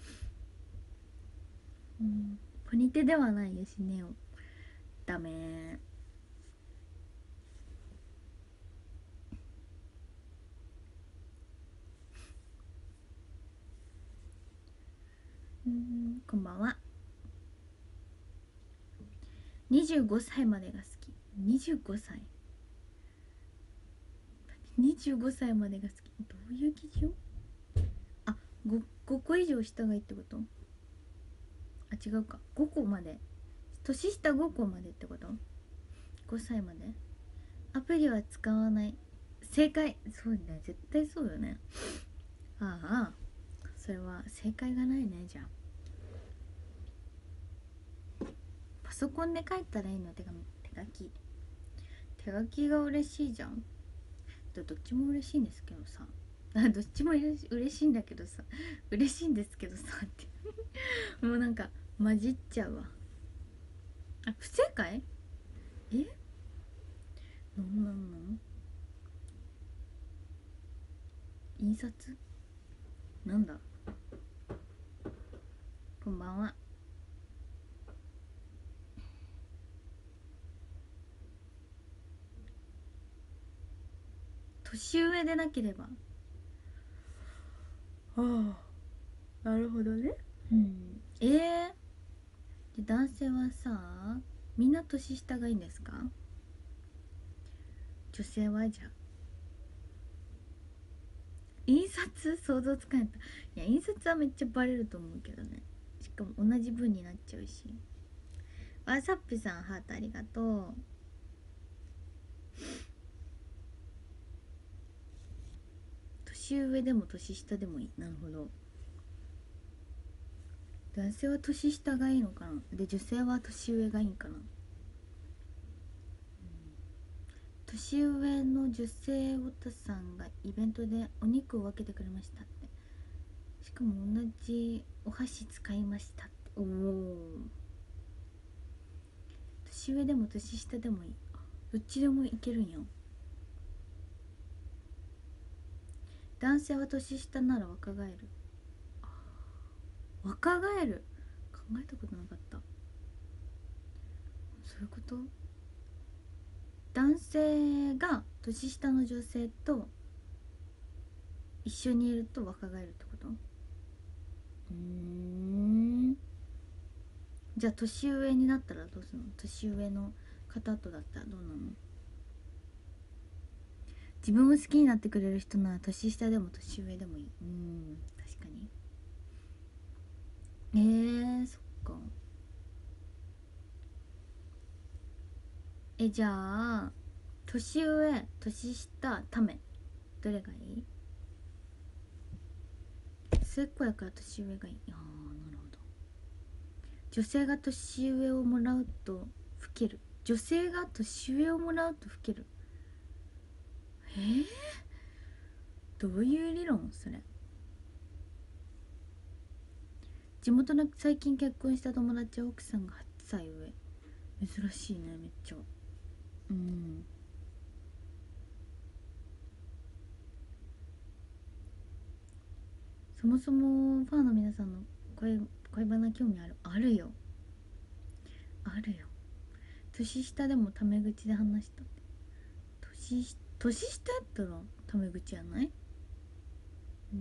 うんポニテではないよしねよ。ダメ。うんこんばんは。にじゅうごさいまでが好き。にじゅうごさい。にじゅうごさいまでが好き。どういう基準。あ 5, ごこ以上下がいいってこと。あ違うか。ごこまで。年下ごこまでってこと。ごさいまで。アプリは使わない。正解。そうね絶対そうよね。ああそれは正解がないね。じゃあパソコンで書いたらいいの。手紙手書き。手書きが嬉しいじゃん。どっちも嬉しいんですけどさ。あどっちも嬉しいんだけどさ嬉しいんですけどさってもうなんか混じっちゃうわ。あ不正解。えなんなんなん印刷なんだ。こんばんは。年上でなければ。ああなるほどね。うんえー、で男性はさみんな年下がいいんですか。女性はじゃあ印刷想像つかない。いや印刷はめっちゃバレると思うけどね。しかも同じ分になっちゃうし。わさっぴさんハートありがとう。年上でも年下でもいい。なるほど。男性は年下がいいのかな。で女性は年上がいいんかな。年上の女性オタさんがイベントでお肉を分けてくれましたって。しかも同じお箸使いましたって。おお年上でも年下でもいい。どっちでもいけるんや。男性は年下なら若返る。 若返る、考えたことなかった。そういうこと？男性が年下の女性と一緒にいると若返るってこと？うーん。じゃあ年上になったらどうするの？年上の方とだったらどうなの？自分を好きになってくれる人なら年下でも年上でもいい。うん、確かに。えー、そっか。え、じゃあ年上年下ため、どれがいい？末っ子やから年上がいい。あー、なるほど。女性が年上をもらうと老ける。女性が年上をもらうと老ける。えー、どういう理論それ？地元の最近結婚した友達は奥さんがはっさい上。珍しいね、めっちゃ。うん。そもそもファンの皆さんの恋恋バナ興味ある？あるよ、あるよ。年下でもタメ口で話した。年年下やったらタメ口やない？うん。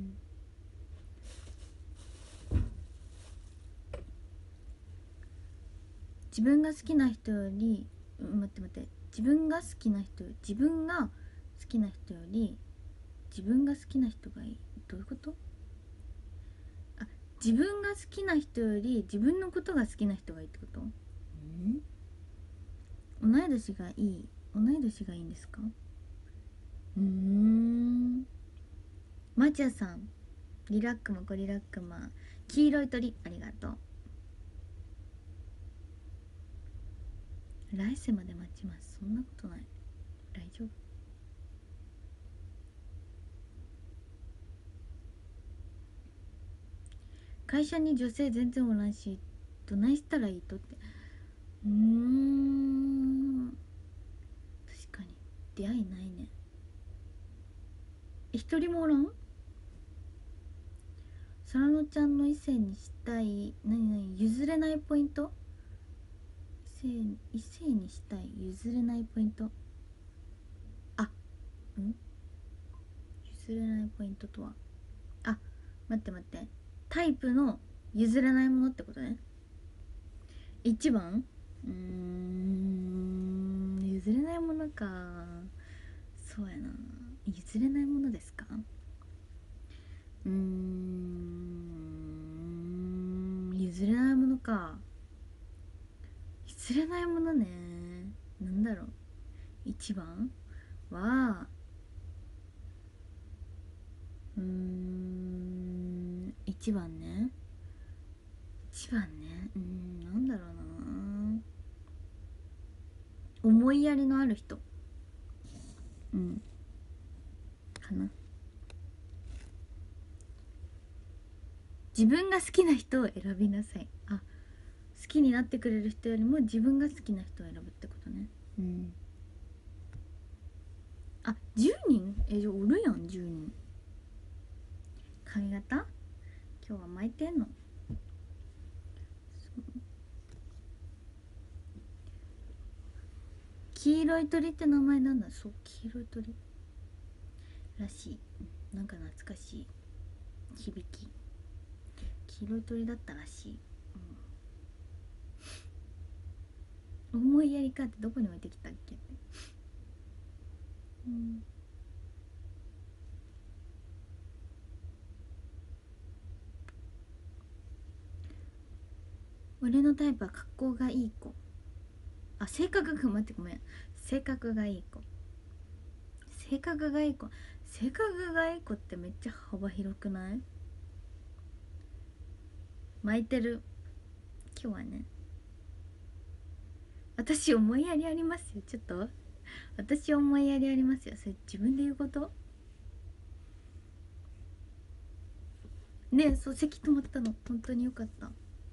自分が好きな人より、うん、待って待って、自分が好きな人自分が好きな人より自分が好きな人がいい。どういうこと？あ、自分が好きな人より自分のことが好きな人がいいってこと？ん、同い年がいい。同い年がいいんですか？うーん。マチャさん、リラックマ、ゴリラックマ、黄色い鳥、ありがとう。来世まで待ちます。そんなことない。大丈夫。会社に女性全然おらんし、どないしたらいいとって。うーん。確かに出会いないね。え、一人もおらん？そらのちゃんの異性にしたい、なになに、譲れないポイント？異性異性にしたい譲れないポイント。あ、ん、譲れないポイントとは。あ、待って待って、タイプの譲れないものってことね。一番、うーん、譲れないものか。そうやな。譲れないものですか？うーん、譲れないものか。譲れないものね。なんだろう。一番は、うーん、一番ね。一番ね。うーん、なんだろうな。思いやりのある人。うん。かな。自分が好きな人を選びなさい。あ、好きになってくれる人よりも自分が好きな人を選ぶってことね。うん。あ、じゅうにん？え、じゃあおるやん、じゅうにん。髪型今日は巻いてんの？黄色い鳥って名前なんだ。そう、黄色い鳥らしい。なんか懐かしい響き。黄色い鳥だったらしい。うん、思いやりかってどこに置いてきたっけって。うん。俺のタイプは格好がいい子。あ、性格が、待って、ごめん。性格がいい子。性格がいい子。性格がいい子ってめっちゃ幅広くない？巻いてる。今日はね、私思いやりありますよ。ちょっと私思いやりありますよ。それ自分で言うこと？ねえ、そう、席止まったの本当によかった。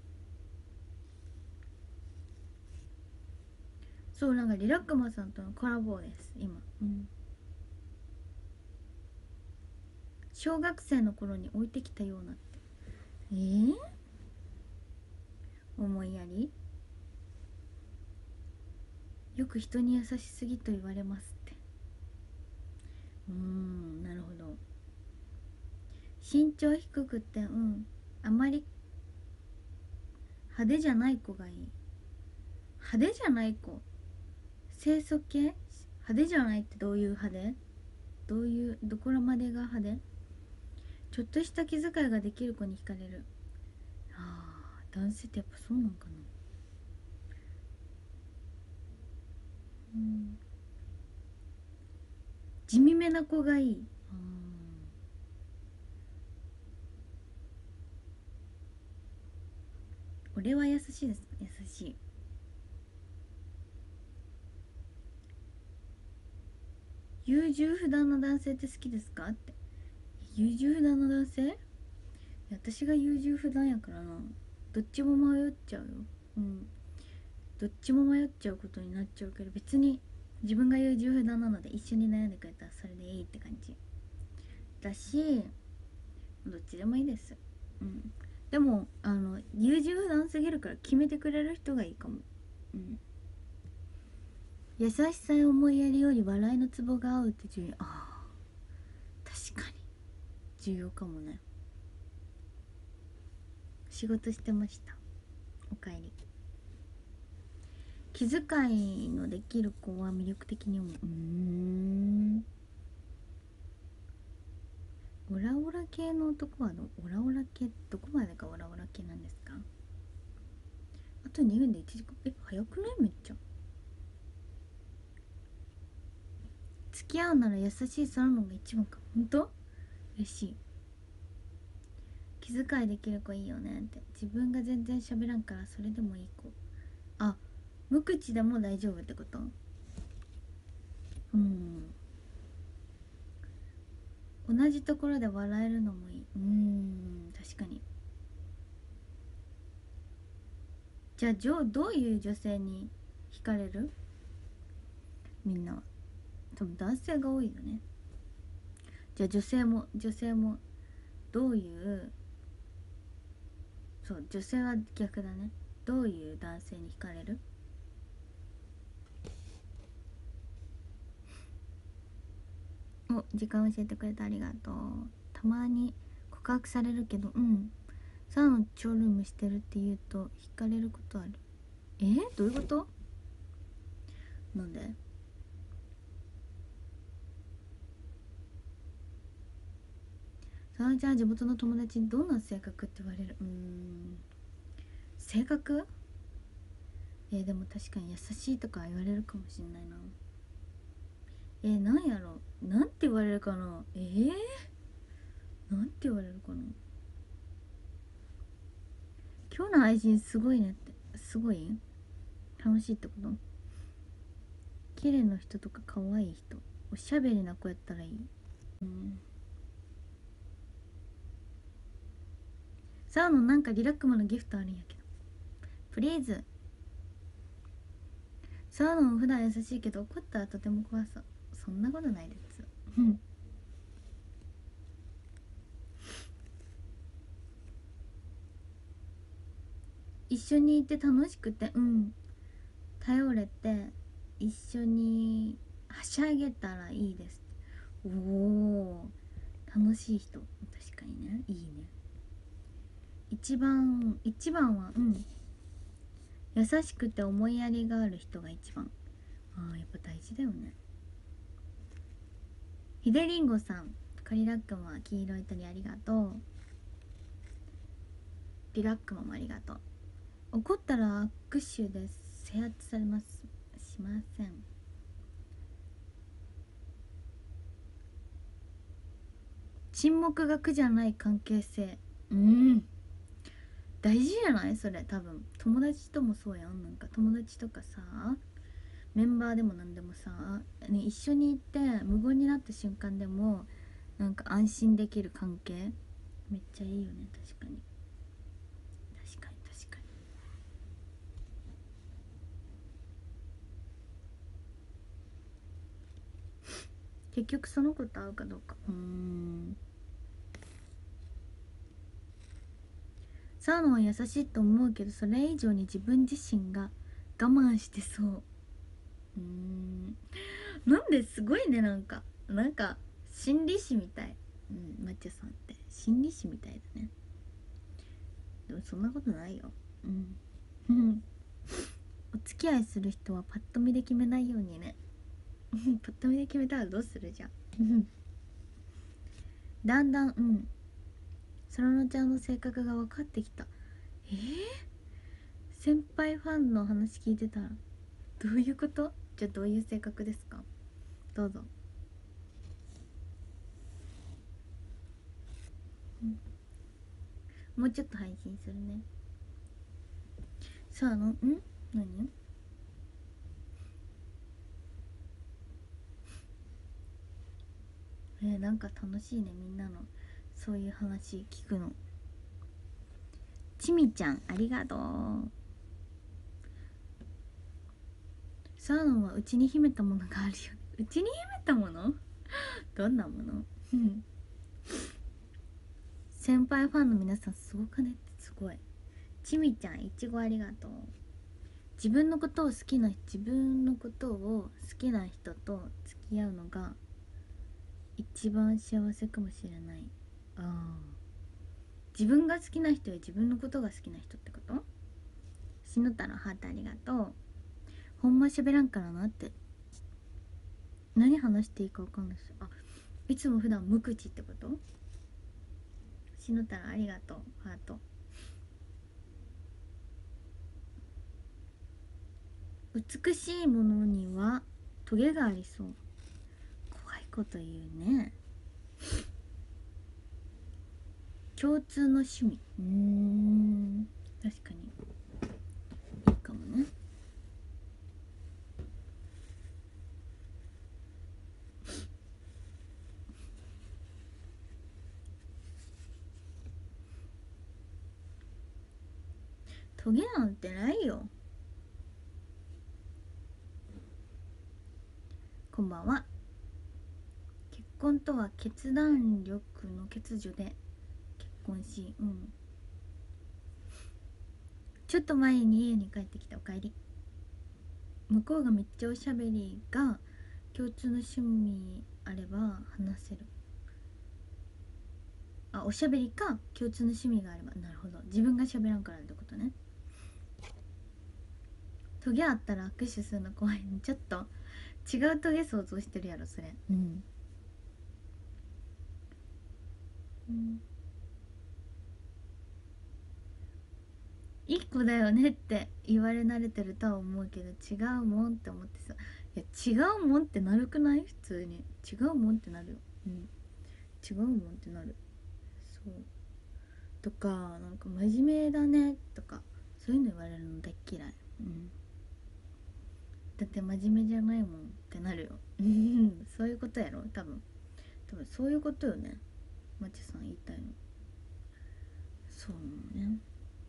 そう、なんかリラックマさんとのコラボです今。うん。小学生の頃に置いてきたようなって。えー、 思いやり。よく人に優しすぎと言われますって。うーん、なるほど。身長低くて、うん、あまり派手じゃない子がいい。派手じゃない子、清楚系。派手じゃないってどういう派手？どういう、どこらまでが派手？ちょっとした気遣いができる子に惹かれる。あー、男性ってやっぱそうなんかな。うん、地味めな子がいい。あー、俺は優しいです。優しい。優柔不断な男性って好きですかって。優柔不断な男性？私が優柔不断やからな。どっちも迷っちゃうよ。うん、どっちも迷っちゃうことになっちゃうけど、別に自分が優柔不断なので一緒に悩んでくれたらそれでいいって感じだし、どっちでもいいです。うん、でもあの優柔不断すぎるから決めてくれる人がいいかも。うん、優しさや思いやりより笑いのツボが合うって重要。あー、確かに重要かもね。仕事してました。おかえり。気遣いのできる子は魅力的に思う。うーん、オラオラ系の男はどオラオラ系、どこまでがオラオラ系なんですか？あとにふんでいちじかん。え、早くない？めっちゃ。付き合うなら優しいサラのが一番か。ほんと？嬉しい。気遣いできる子いいよねって。自分が全然喋らんからそれでもいい子。あ、無口でも大丈夫ってこと？うん、同じところで笑えるのもいい。うん、確かに。じゃあどういう女性に惹かれる？みんなは多分男性が多いよね。じゃあ女性も女性もどういう、そう女性は逆だね。どういう男性に惹かれる？お、時間教えてくれてありがとう。たまに告白されるけど、うん、サウナチョルームしてるって言うと惹かれることある。えー、どういうこと？なんで？サウナちゃん地元の友達にどんな性格って言われる？うーん、性格？えー、でも確かに優しいとか言われるかもしんないな。えー、なんやろ、なんて言われるかな。えー、なんて言われるかな。今日の配信すごいねって。すごい楽しいってこと？綺麗な人とか可愛い人、おしゃべりな子やったらいい。うん、サウのなんかリラックマのギフトあるんやけど、プリーズ。サウの普段優しいけど怒ったらとても怖そう。そんなことないです。一緒にいて楽しくて、うん、頼れて一緒にはしゃげたらいいです。おお、楽しい人、確かにね、いいね。一番一番は、うん、優しくて思いやりがある人が一番。あー、やっぱ大事だよね。ひでりんごさん、カリラックマ黄色い鳥ありがとう。リラックマもありがとう。怒ったら握手で制圧されます？しません。沈黙が苦じゃない関係性。うん、大事じゃない？それ多分友達ともそうやん。なんか友達とかさ、メンバーでも何でもさ、ね、一緒に行って無言になった瞬間でもなんか安心できる関係、めっちゃいいよね。確かに確かに確かに。結局その子と会うかどうか。うーん、 サーノは優しいと思うけど、それ以上に自分自身が我慢してそう。うーん、なんですごいね。なんかなんか心理師みたい。うん、マッチョさんって心理師みたいだね。でもそんなことないよ。うんお付き合いする人はパッと見で決めないようにね。パッと見で決めたらどうするじゃん。だんだん、うん、そらのちゃんの性格が分かってきた。えー、先輩ファンの話聞いてたらどういうこと？じゃあどういう性格ですか？どうぞ。うん、もうちょっと配信するね。さあのん何？えー、なんか楽しいね、みんなのそういう話聞くの。ちみちゃんありがとう。サーノンはうちに秘めたものがあるよ。うちに秘めたもの？どんなもの？先輩ファンの皆さんすごくねってすごい。ちみちゃんいちごありがとう。自分のことを好きな自分のことを好きな人と付き合うのが一番幸せかもしれない。ああ、自分が好きな人や自分のことが好きな人ってこと？しのたのハートありがとう。ほんま喋らんからなって。何話していいか分かんないし。あ、いつも普段無口ってこと？しのたらありがとうハート。美しいものにはトゲがありそう。怖いこと言うね。共通の趣味、うーん、確かにいいかもね。トゲなんてないよ。こんばんは。結婚とは決断力の欠如で結婚し、うん、ちょっと前に家に帰ってきた。おかえり。向こうがめっちゃおしゃべりが共通の趣味あれば話せる。あ、おしゃべりか共通の趣味があれば。なるほど、自分がしゃべらんからってことね。トゲあったら握手するの怖いね。ちょっと違うトゲ想像してるやろそれ。うん、うん、いい子だよねって言われ慣れてるとは思うけど、違うもんって思ってさ。いや違うもんってなるくない？普通に違うもんってなるよ。うん、違うもんってなる。そうとか、なんか真面目だねとかそういうの言われるの大嫌い。うん、だって真面目じゃないもんってなるよ。そういうことやろ多分。多分そういうことよね、まちさん言いたいの。そうなのね。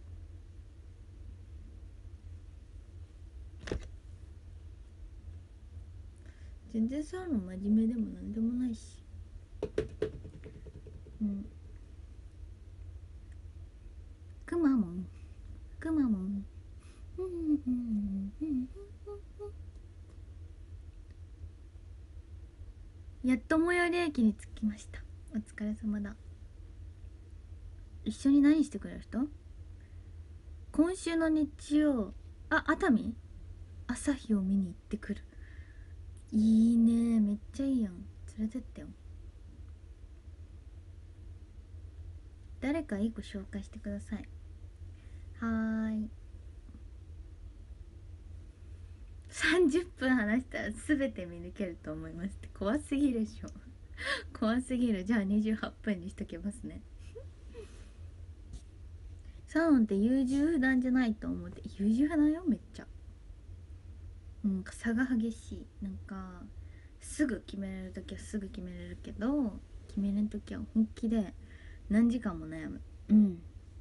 全然さの真面目でもなんでもないし。うん、くまモンくまモン。やっと最寄り駅に着きました。お疲れ様だ。一緒に何してくれる人？今週の日曜、あ、熱海朝日を見に行ってくる。いいね、めっちゃいいやん。連れてってよ。誰かいい子紹介してください。はーい。さんじゅっぷん話したら全て見抜けると思いますって怖すぎるでしょ。怖すぎる。じゃあにじゅうはっぷんにしときますね。サウンって優柔不断じゃないと思って。優柔不断よめっちゃ。なんか差が激しい。なんかすぐ決めれる時はすぐ決めれるけど、決めれん時は本気で何時間も悩む。うん、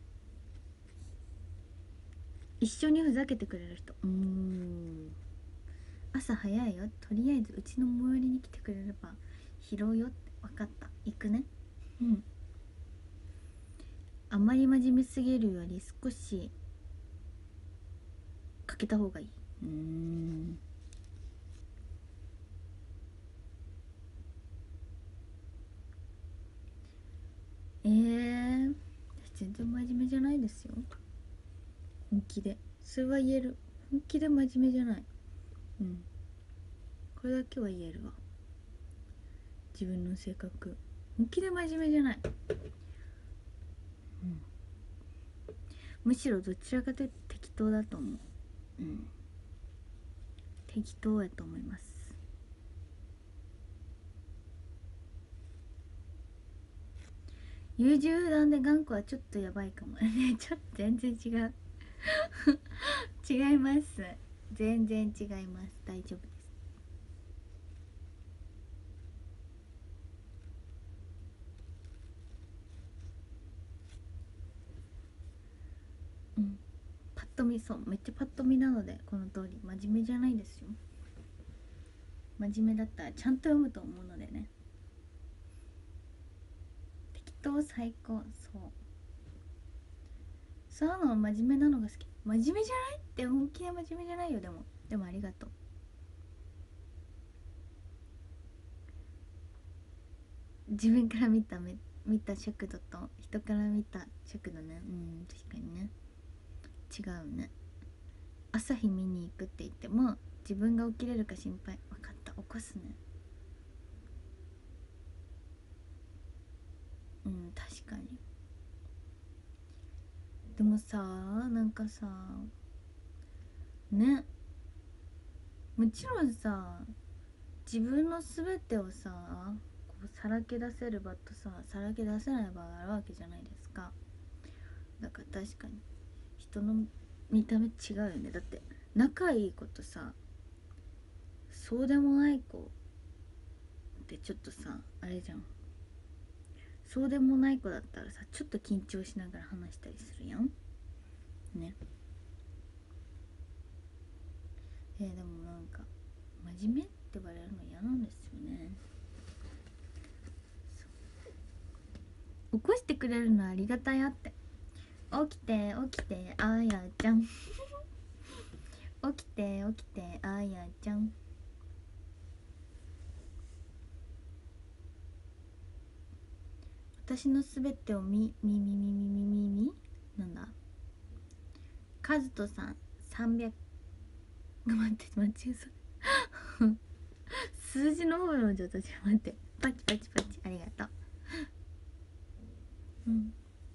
一緒にふざけてくれる人。うーん、朝早いよ、とりあえずうちの最寄りに来てくれれば拾うよって。分かった、行くね。うん、 あまり真面目すぎるより少しかけた方がいい。うーんえー、全然真面目じゃないですよ。本気でそれは言える。本気で真面目じゃない。うん、これだけは言えるわ。自分の性格本気で真面目じゃない。うん、むしろどちらかというと適当だと思う。うん、適当やと思います。優柔不断で頑固はちょっとやばいかもね。ちょっと全然違う。違います。全然違います。大丈夫です。うん、パッと見、そうめっちゃパッと見なのでこの通り真面目じゃないですよ。真面目だったらちゃんと読むと思うのでね。適当最高。そうそういうの真面目なのが好き。真面目じゃないって本気で真面目じゃないよ。でもでもありがとう。自分から見ため見た尺度と人から見た尺度ね。うん、確かにね。違うね。朝日見に行くって言っても自分が起きれるか心配。分かった、起こすね。うん、確かに。でもさ、なんかさね、もちろんさ自分の全てをさこうさらけ出せる場とささらけ出せない場があるわけじゃないですか。だから確かに人の見た目違うよね。だって仲いい子とさそうでもない子ってちょっとさあれじゃん。そうでもない子だったらさちょっと緊張しながら話したりするやんね。えー、でもなんか真面目って言われるの嫌なんですよね。起こしてくれるのはありがたい。あって起きて起きてあやちゃん起きて起きてあやちゃん。私のすべてをみみみみみみみみなんだカズトさんさんびゃく待って待ってそれ数字の方のちょっと待ってパチパチパチありがとう。うん、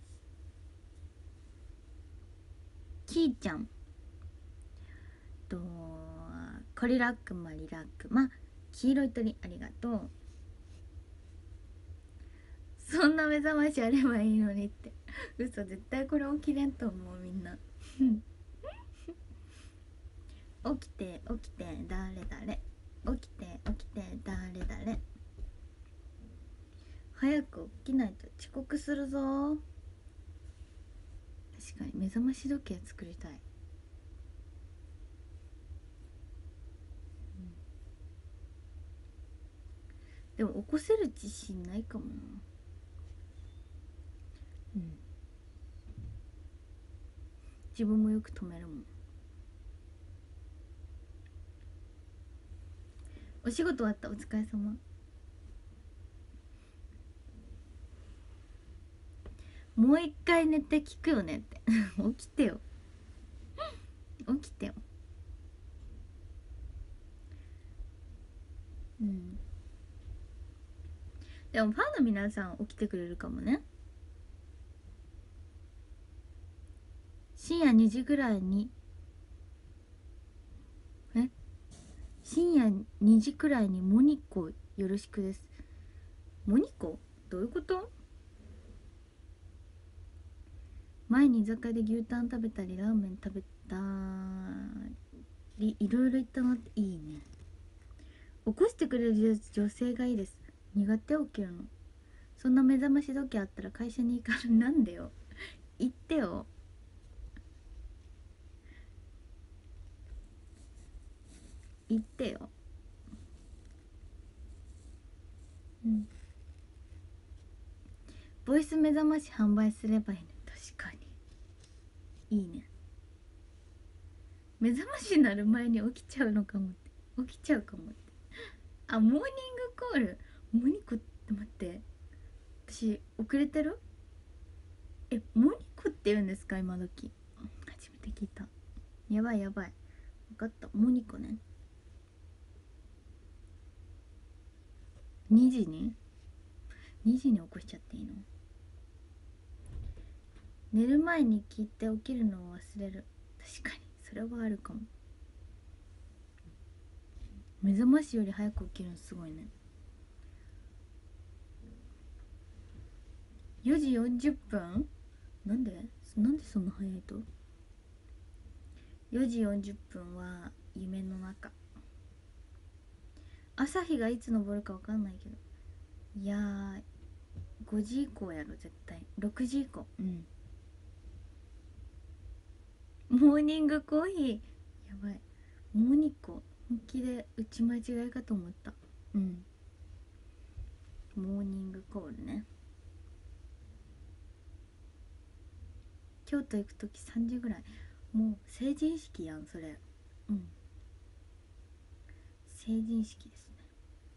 キーちゃんとコリラックマリラックマ黄色い鳥ありがとう。そんな目覚ましあればいいのにって。嘘、絶対これ起きれんと思うみんな。起きて起きて誰誰起きて起きて誰誰早く起きないと遅刻するぞ。確かに目覚まし時計作りたい。うん、でも起こせる自信ないかもな。うん、自分もよく止めるもん。お仕事終わった、お疲れ様。もう一回寝て聞くよねって起きてよ起きてよ。うん、でもファンの皆さん起きてくれるかもね。深夜にじぐらいにえ深夜にじくらいにモニコよろしくです。モニコどういうこと？前に居酒屋で牛タン食べたりラーメン食べたりいろいろ言ったなって。いいね。起こしてくれる女性がいいです。苦手起きるの。そんな目覚まし時計あったら会社に行かる。なんでよ言ってよ。言ってよ。うん、ボイス目覚まし販売すればいいね。 いいね。目覚ましになる前に起きちゃうのかもって、起きちゃうかもって。あ、モーニングコール。モニコって待って、私遅れてる？え、モニコって言うんですか今時。初めて聞いた。やばいやばい、分かった、モニコね。にじににじに起こしちゃっていいの？寝る前に聞いて起きるのを忘れる。確かにそれはあるかも。目覚ましより早く起きるのすごいね。よじよんじゅっぷん？なんでなんでそんな早いと？よじよんじゅっぷんは夢の中。朝日がいつ昇るか分かんないけど、いやーごじ以降やろ絶対。ろくじ以降。うん。モーニングコーヒー。やばい、モーニコ本気で打ち間違いかと思った。うん。モーニングコールね。京都行く時さんじぐらい。もう成人式やんそれ。うん、成人式ですね。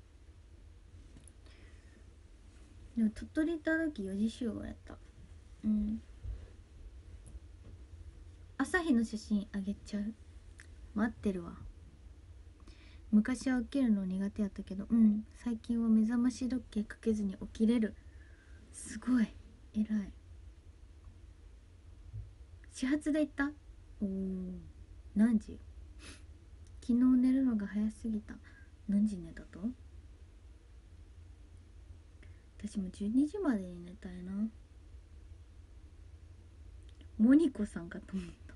でも鳥取行った時よじ集合やった。うん。朝日の写真あげちゃう？待ってるわ。昔は起きるの苦手やったけど、うん、最近は目覚まし時計かけずに起きれる。すごい偉い。始発で行った？おお、何時？昨日寝るのが早すぎた。何時寝たと？私もじゅうにじまでに寝たいな。モニコさんかと思った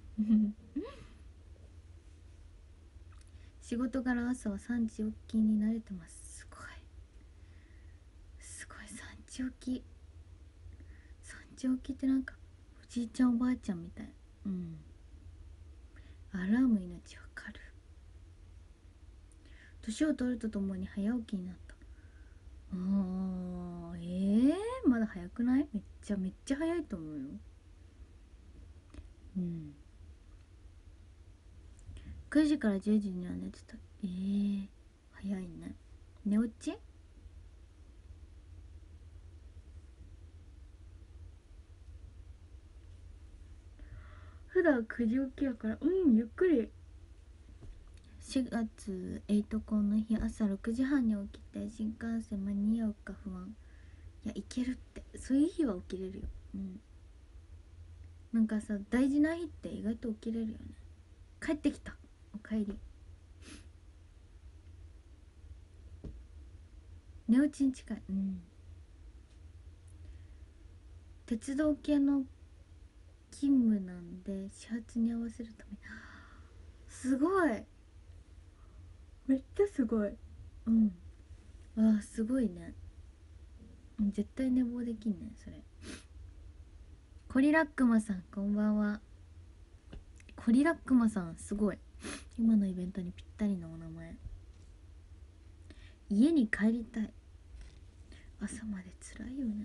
仕事から朝はさんじ起きに慣れてます。すごいすごい。さんじ起き、さんじ起きってなんかおじいちゃんおばあちゃんみたい。うん。アラーム命わかる。年を取るとともに早起きになった。あー、えー、まだ早くない？めっちゃめっちゃ早いと思うよ。うん。くじからじゅうじには寝てた。えー、早いね。寝落ち？普段くじ起きやから、うん、ゆっくり。しがつエイトコンの日、朝ろくじはんに起きて新幹線間に合うか不安。いや、いけるって。そういう日は起きれるよ。うん。なんかさ、大事な日って意外と起きれるよね。帰ってきた。おかえり。寝落ちに近い。うん。鉄道系の勤務なんで始発に合わせるため。すごい、めっちゃすごい。うん。あーすごいね。絶対寝坊できんねんそれ。コリラックマさんこんばんは。コリラックマさんすごい。今のイベントにぴったりのお名前。家に帰りたい。朝まで辛いよね。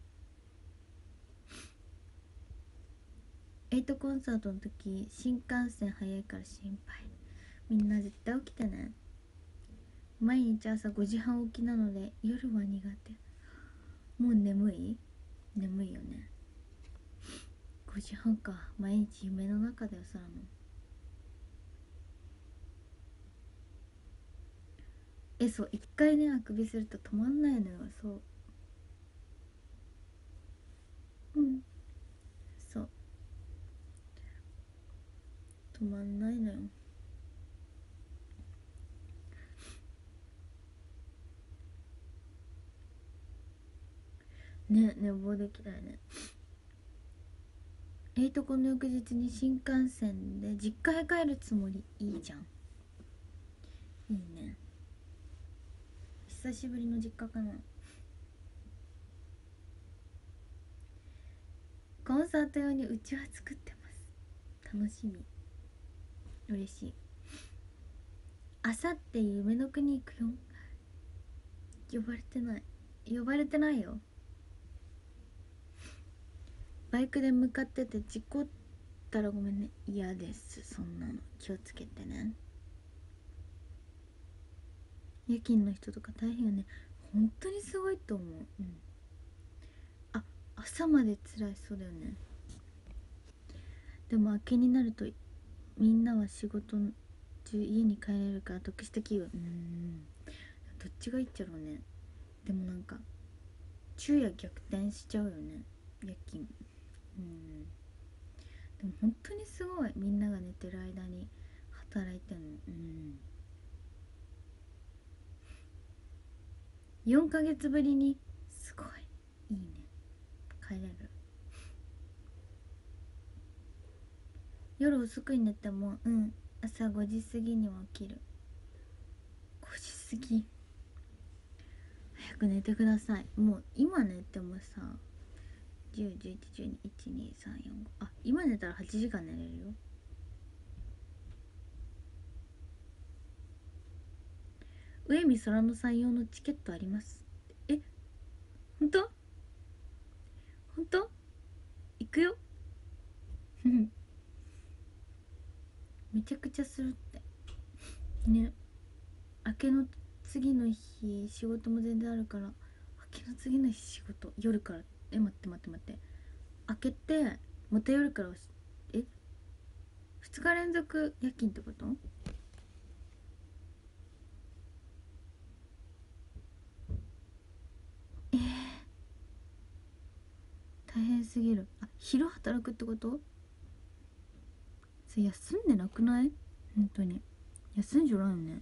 エイトコンサートの時新幹線早いから心配。みんな絶対起きてね。毎日朝ごじはん起きなので夜は苦手。もう眠い？眠いよね。ごじはんか。毎日夢の中だよ空の。え、そう、一回ねあくびすると止まんないのよ。そう。うん、そう止まんないのよ。ね、寝坊できないね。えいとこの翌日に新幹線で実家へ帰るつもり。いいじゃん。いいね。久しぶりの実家かな。コンサート用にうちわ作ってます。楽しみ。嬉しい。あさって夢の国行くよ。呼ばれてない。呼ばれてないよ。バイクで向かってて事故ったらごめんね。嫌です、そんなの。気をつけてね。夜勤の人とか大変よね。本当にすごいと思う。うん、あ、朝まで辛いそうだよね。でも明けになるとみんなは仕事中家に帰れるから得した気分。うん、どっちがいいっちゃろうね。でもなんか昼夜逆転しちゃうよね、夜勤。うん、でも本当にすごい、みんなが寝てる間に働いてんの。うん、よんかげつぶりにすごいいいね、帰れる。夜遅くに寝ても、うん、朝ごじ過ぎには起きる。ごじ過ぎ、早く寝てください。もう今寝てもさ、じゅう、じゅういち、じゅうに、いち、に、さん、よん、ご、あ、今寝たらはちじかん寝れるよ。上見空の採用のチケットあります。え、ほんとほんと、行くよ。めちゃくちゃするってね。明けの次の日仕事も全然あるから、明けの次の日仕事夜から。え、待って待って待って、明けてまた夜から、え、ふつか連続夜勤ってこと？えー、大変すぎる。あ、昼働くってこと？それ休んでなくない？本当に休んじゃらんよね。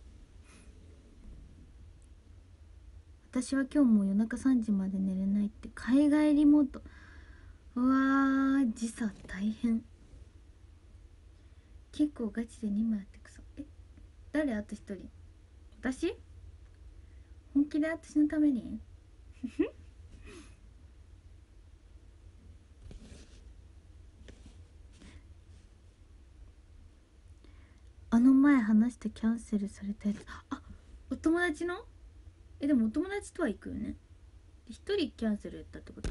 私は今日も夜中さんじまで寝れないって。海外リモート、うわー、時差大変。結構ガチでにまいやってくそ。え、誰？あとひとり？私？本気で私のために？あの前話してキャンセルされたやつ。あ、お友達の？え、でもお友達とは行くよね。一人キャンセルやったってこと？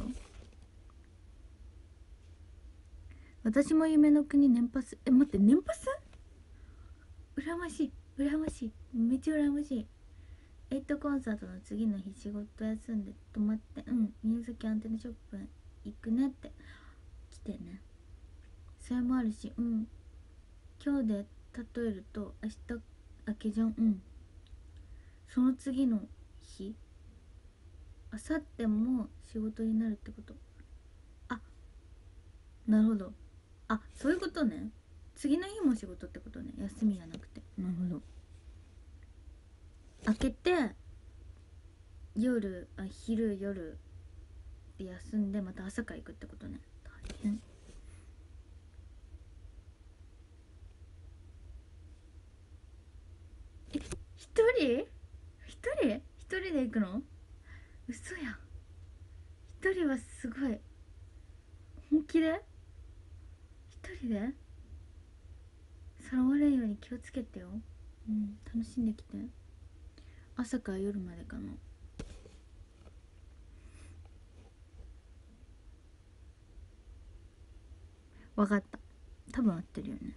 私も夢の国年パス。え、待って、年パス？羨ましい、羨ましい、めっちゃ羨ましい。エイトコンサートの次の日仕事休んで泊まって、うん、宮崎アンテナショップ行くねって来てね。それもあるし、うん、今日で例えると明日明けじゃん。うん、その次の日、明後日も仕事になるってこと？あ、なるほど。あ、そういうことね。次の日も仕事ってことね、休みじゃなくて。なるほど。明けて夜、あ、昼夜で休んでまた朝から行くってことね。大変。え、一人一人一人で行くの？嘘やん。一人はすごい。本気で一人で？さらわれんように気をつけてよ。うん、楽しんできて。朝から夜までかな。分かった、多分合ってるよね。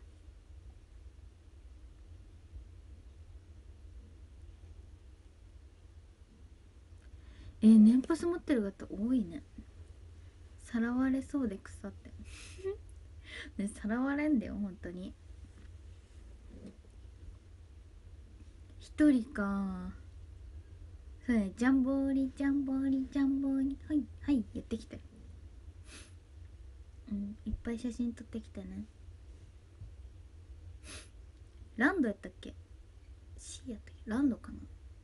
えー、年パス持ってる方多いね。さらわれそうで腐ってね、さらわれんだよ本当に。一人か。そうね、ジャンボーリジャンボーリジャンボーリ、はいはいやってきて。うん、いっぱい写真撮ってきてね。ランドやったっけ？ C やったっけ？ランドかな。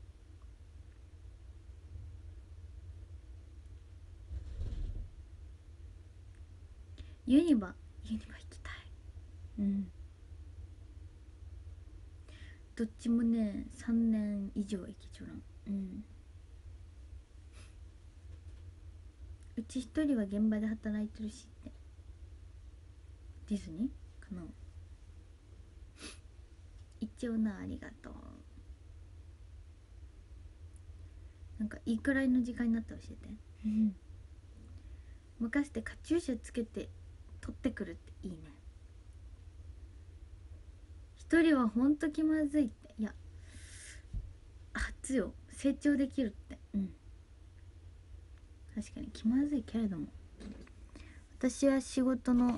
ユニバ、ユニバ行きたい。うん、どっちもねさんねん以上行きちょらん。うん、うち一人は現場で働いてるしって。ディズニーかな。一応な、ありがとう。なんかいいくらいの時間になったら教えて。任せてカチューシャつけて撮ってくるっていいね。 一人はほんと気まずいって。いや初よ、成長できるって。うん、確かに気まずいけれども、私は仕事の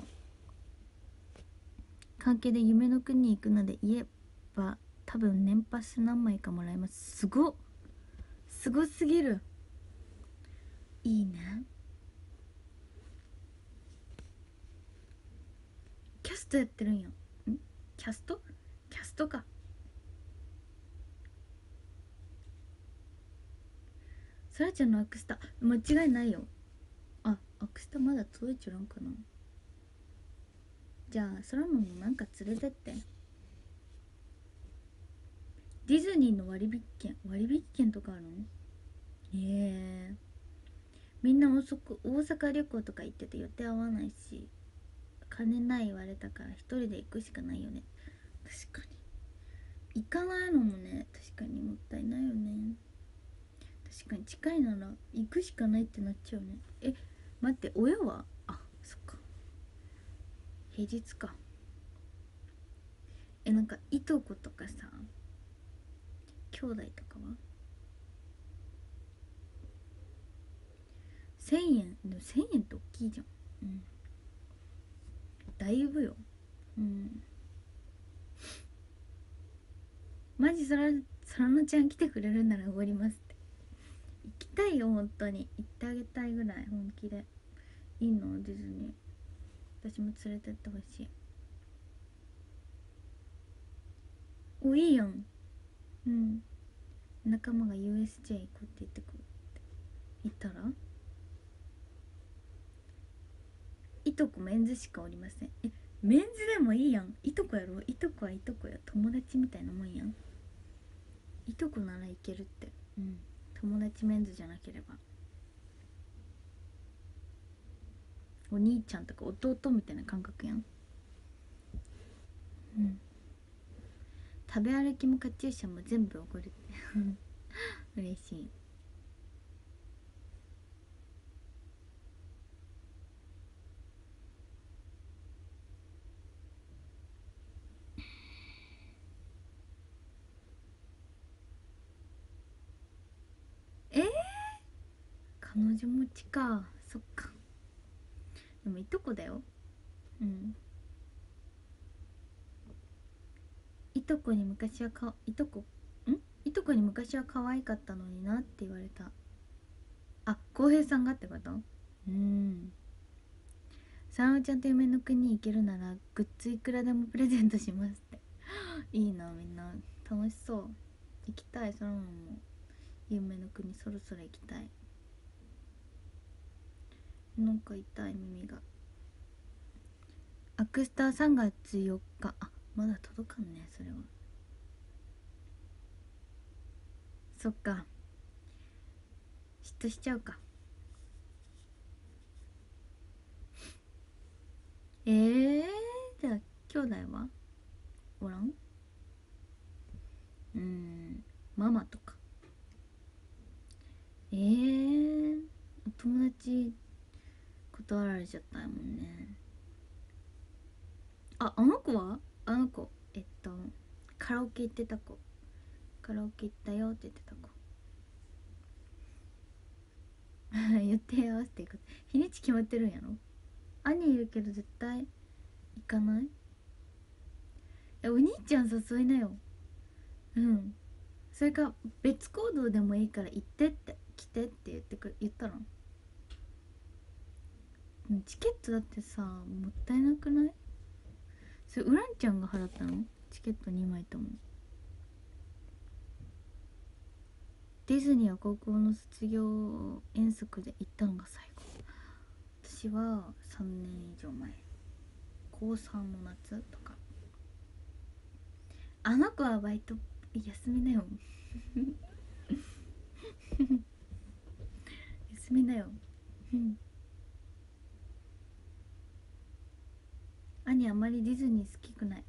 関係で夢の国に行くので言えば多分年パス何枚かもらえます。すごっ、すごすぎる。いいね。キャストやってるんや。んキャストキャストか。そらちゃんのアクスタ間違いないよ。あ、アクスタまだ届いちゃらんかな。じゃあそらもんなんか連れてって。ディズニーの割引券割引券とかあるの？ええ、みんな遅く大阪旅行とか行ってて予定合わないし、金ない言われたから一人で行くしかないよね。確かに行かないのもね、確かにもったいないよね。確かに近いなら行くしかないってなっちゃうね。え、待って、親は、あ、そっか、平日か。え、なんかいとことかさ、兄弟とかはせんえんでもせんえんって大きいじゃん。うん、だいぶよ。うん、マジそらそらのちゃん来てくれるならおごりますって。行きたいよ、本当に行ってあげたいぐらい。本気で。いいのディズニー、私も連れてってほしい。お、いいやん。うん、仲間が ユーエスジェー 行こうって言ってくるって言ったら、いとこメンズしかおりません。え、メンズでもいいやん。いとこやろ。いとこはいとこや、友達みたいなもんやん。いとこならいけるって。うん、友達メンズじゃなければ。お兄ちゃんとか弟みたいな感覚やん。うん、食べ歩きもカチューシャも全部おごるって嬉しい。えー、彼女持ちか。そっか。でもいとこだよ。うん、いとこに昔はかいとこんいとこに昔は可愛かったのになって言われた。あ、浩平さんがってこと？うん、さんおちゃんと夢の国行けるならグッズいくらでもプレゼントしますっていいな、みんな楽しそう。行きたい。そのままも夢の国そろそろ行きたい。なんか痛い耳が。アクスタさんがつよっか。あ、まだ届かんね、それは。そっか、嫉妬しちゃうか。えー、じゃあ兄弟はおらん？うーん、ママとか。えー、お友達断られちゃったもんね。あ、あの子はあの子、えっとカラオケ行ってた子。カラオケ行ったよって言ってた子予定合わせていく。日にち決まってるんやろ？兄いるけど絶対行かない？え、お兄ちゃん誘いなよ。うん、それか別行動でもいいから行ってって、来てって言ってく言ったら。チケットだってさ、もったいなくない？それウランちゃんが払ったの？チケットにまいとも。ディズニーは高校の卒業遠足で行ったのが最後。私はさんねん以上前、こうさんの夏とか。あの子はバイト休みだよ休みだよ兄あんまりディズニー好きくない。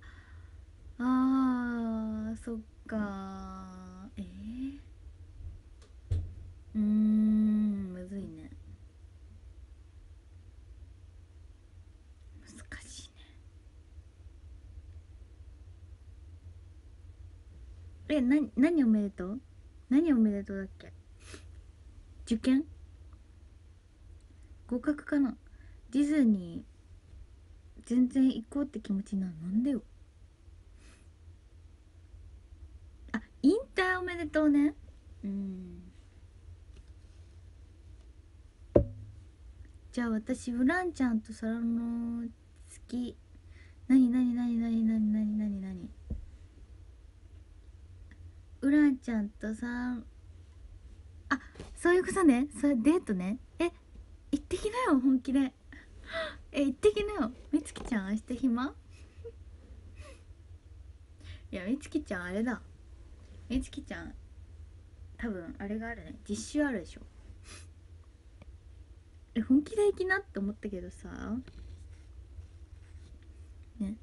あー、そっか。えー、うーん、むずいね。難しいね。 え、な何おめでとう、何おめでとうだっけ。受験合格かな。ディズニー全然行こうって気持ちになる。なんでよ。あ、引退おめでとうね。うん。じゃあ私ウランちゃんとサラの好き。なになになになになになになになに。ウランちゃんとさ、あ、そういうことね。それデートね。え、行ってきなよ本気で。え、行ってきなよ。みつきちゃん明日暇？いや、みつきちゃんあれだ。みつきちゃん多分あれがあるね、実習あるでしょ。え、本気で行きなって思ったけどさね。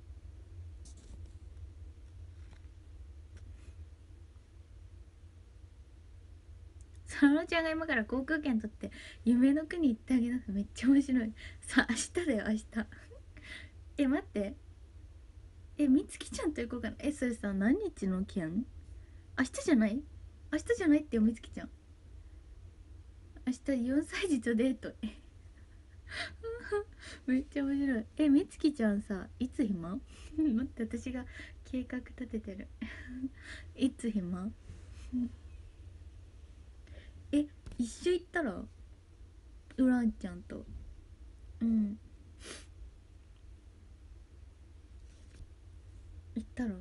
佐野ちゃんが今から航空券取って夢の国行ってあげなさい。めっちゃ面白い。さあ明日だよ明日。え、待って。え、みつきちゃんと行こうかな。え、それさ何日の件？明日じゃない？明日じゃないってよ、みつきちゃん。明日よんさい児とデート。めっちゃ面白い。え、みつきちゃんさいつ暇？待って、私が計画立ててる。いつ暇？え、一緒行ったらウランちゃんと。うん、行ったら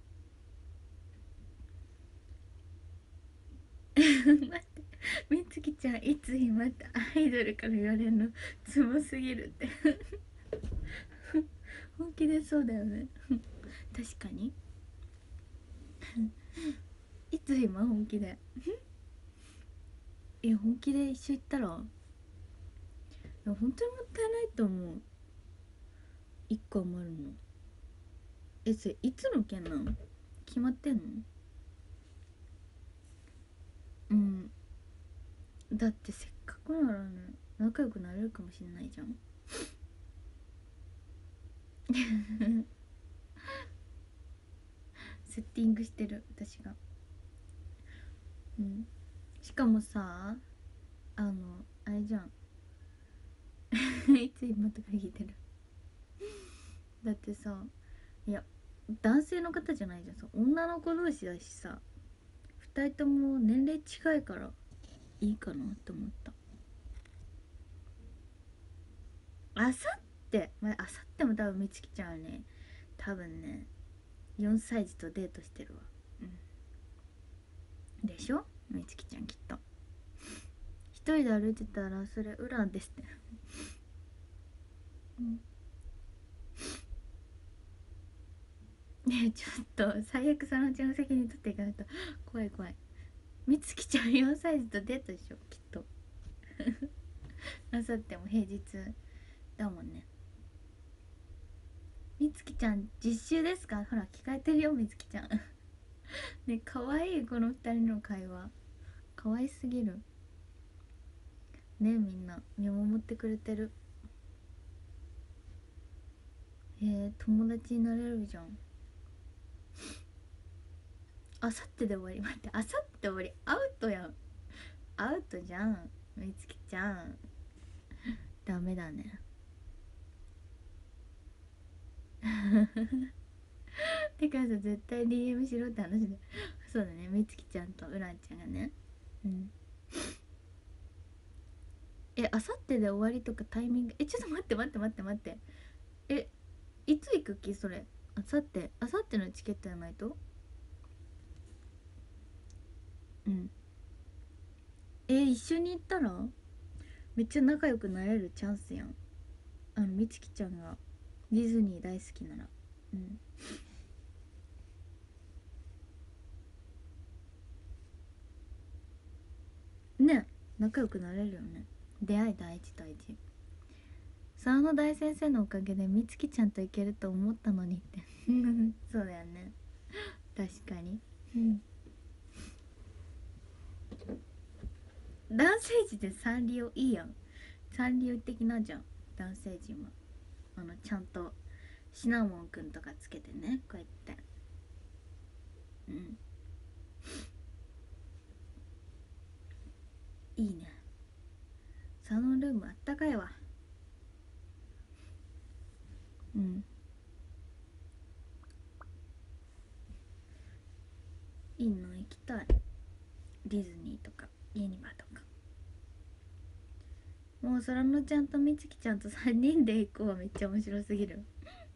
待って、みつきちゃんいつ暇ってアイドルから言われるのツボすぎるって。本気でそうだよね。確かに。いつ暇本気で。え、本気で一緒行ったら、いや本当にもったいないと思う。いっこ余るの。え、それいつの件なの？決まってんの？うん。だってせっかくならね、仲良くなれるかもしれないじゃん。セッティングしてる私が。うん。しかもさ、あのあれじゃん。いつ今とか聞いてる。だってさ、いや男性の方じゃないじゃん、さ女の子同士だしさ、ふたりとも年齢近いからいいかなって思った。あさって、まあ、あさっても多分みつきちゃんはね、多分ねよんさい児とデートしてるわ。うん、でしょ、みつきちゃんきっと。一人で歩いてたらそれウランですって。うん、ねえちょっと最悪そのうちの責任取っていかないと。怖い怖い。みつきちゃんよんさい児とデートでしょきっと。あさっても平日だもんね。みつきちゃん実習ですか？ほら聞かれてるよみつきちゃん。ね、かわいいこのふたりの会話。かわいすぎるね。みんな見守ってくれてる。えー、友達になれるじゃん。あさってで終わり。待って、あさって終わりアウトやん。アウトじゃんみつきちゃん。ダメだね。てかさ、絶対 ディーエム しろって話で。そうだね、みつきちゃんとウランちゃんがね。うん。え、あさってで終わりとかタイミング、え、ちょっと待って待って待って待って。え、いつ行く気それ？あさってあさってのチケットやないと。うん。え、一緒に行ったらめっちゃ仲良くなれるチャンスやん。あのみつきちゃんがディズニー大好きなら。うんね、仲良くなれるよね。出会い大事大事。沢野大先生のおかげでみつきちゃんと行けると思ったのにって。そうだよね、確かに。うん男性陣でサンリオいいやん。サンリオ的なじゃん男性陣は。あのちゃんとシナモンくんとかつけてね、こうやって。うん、 いいね。サロンルームあったかいわ。うん、いいの行きたい。ディズニーとかユニバとか。もう空野ちゃんとみつきちゃんとさんにんで行こう。めっちゃ面白すぎる。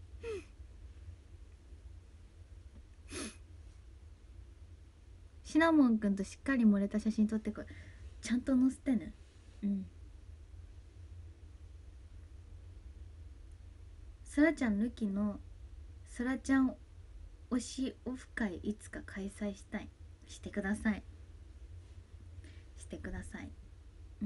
シナモンくんとしっかり盛れた写真撮ってこい。ちゃんと載せてね。うん。そらちゃん抜きのそらちゃん推しオフ会いつか開催したい。してください。してください。うん。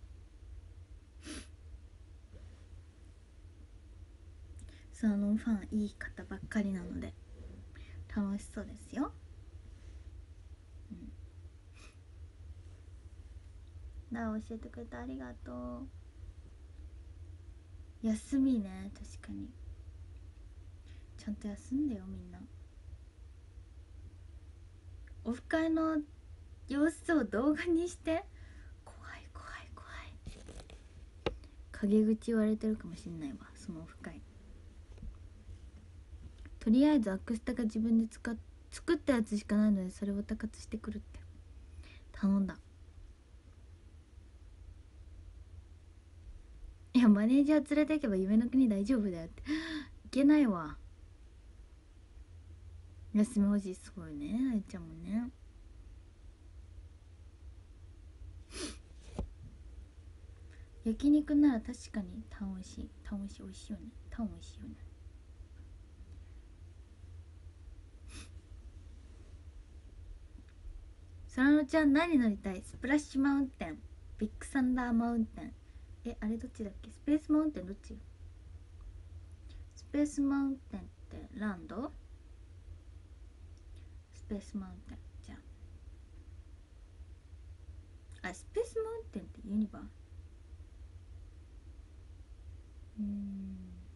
そのファンいい方ばっかりなので楽しそうですよ。うん。なあ、教えてくれてありがとう。休みね、確かに。ちゃんと休んでよみんな。オフ会の様子を動画にして。怖い怖い怖い。陰口言われてるかもしんないわ、そのオフ会。とりあえずアクスタが自分で使っ作ったやつしかないので、それを高津してくるって頼んだ。いや、マネージャー連れていけば夢の国大丈夫だよって。いけないわ。休み欲しい。すごいね、あいちゃんもね。焼肉なら確かにタン美味しい。タン美味しい。美味しいよね。タン美味しいよね。そらのちゃん何乗りたい？スプラッシュマウンテン、ビッグサンダーマウンテン。え、あれどっちだっけ？スペースマウンテンどっち？スペースマウンテンってランド？スペースマウンテンじゃあ。あ、スペースマウンテンってユニバー？うーん。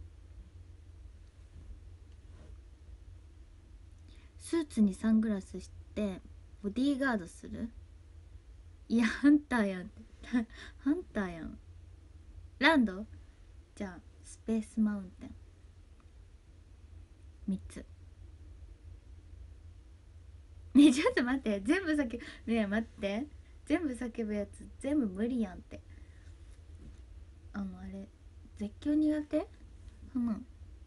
スーツにサングラスしてボディーガードする？いや、ハンターやんってハンターやん。ランド？じゃあスペースマウンテンみっつ。ねえ、ちょっと待って、全部叫ぶ。ねえ待って、全部叫ぶやつ全部無理やんって。あのあれ絶叫苦手かな。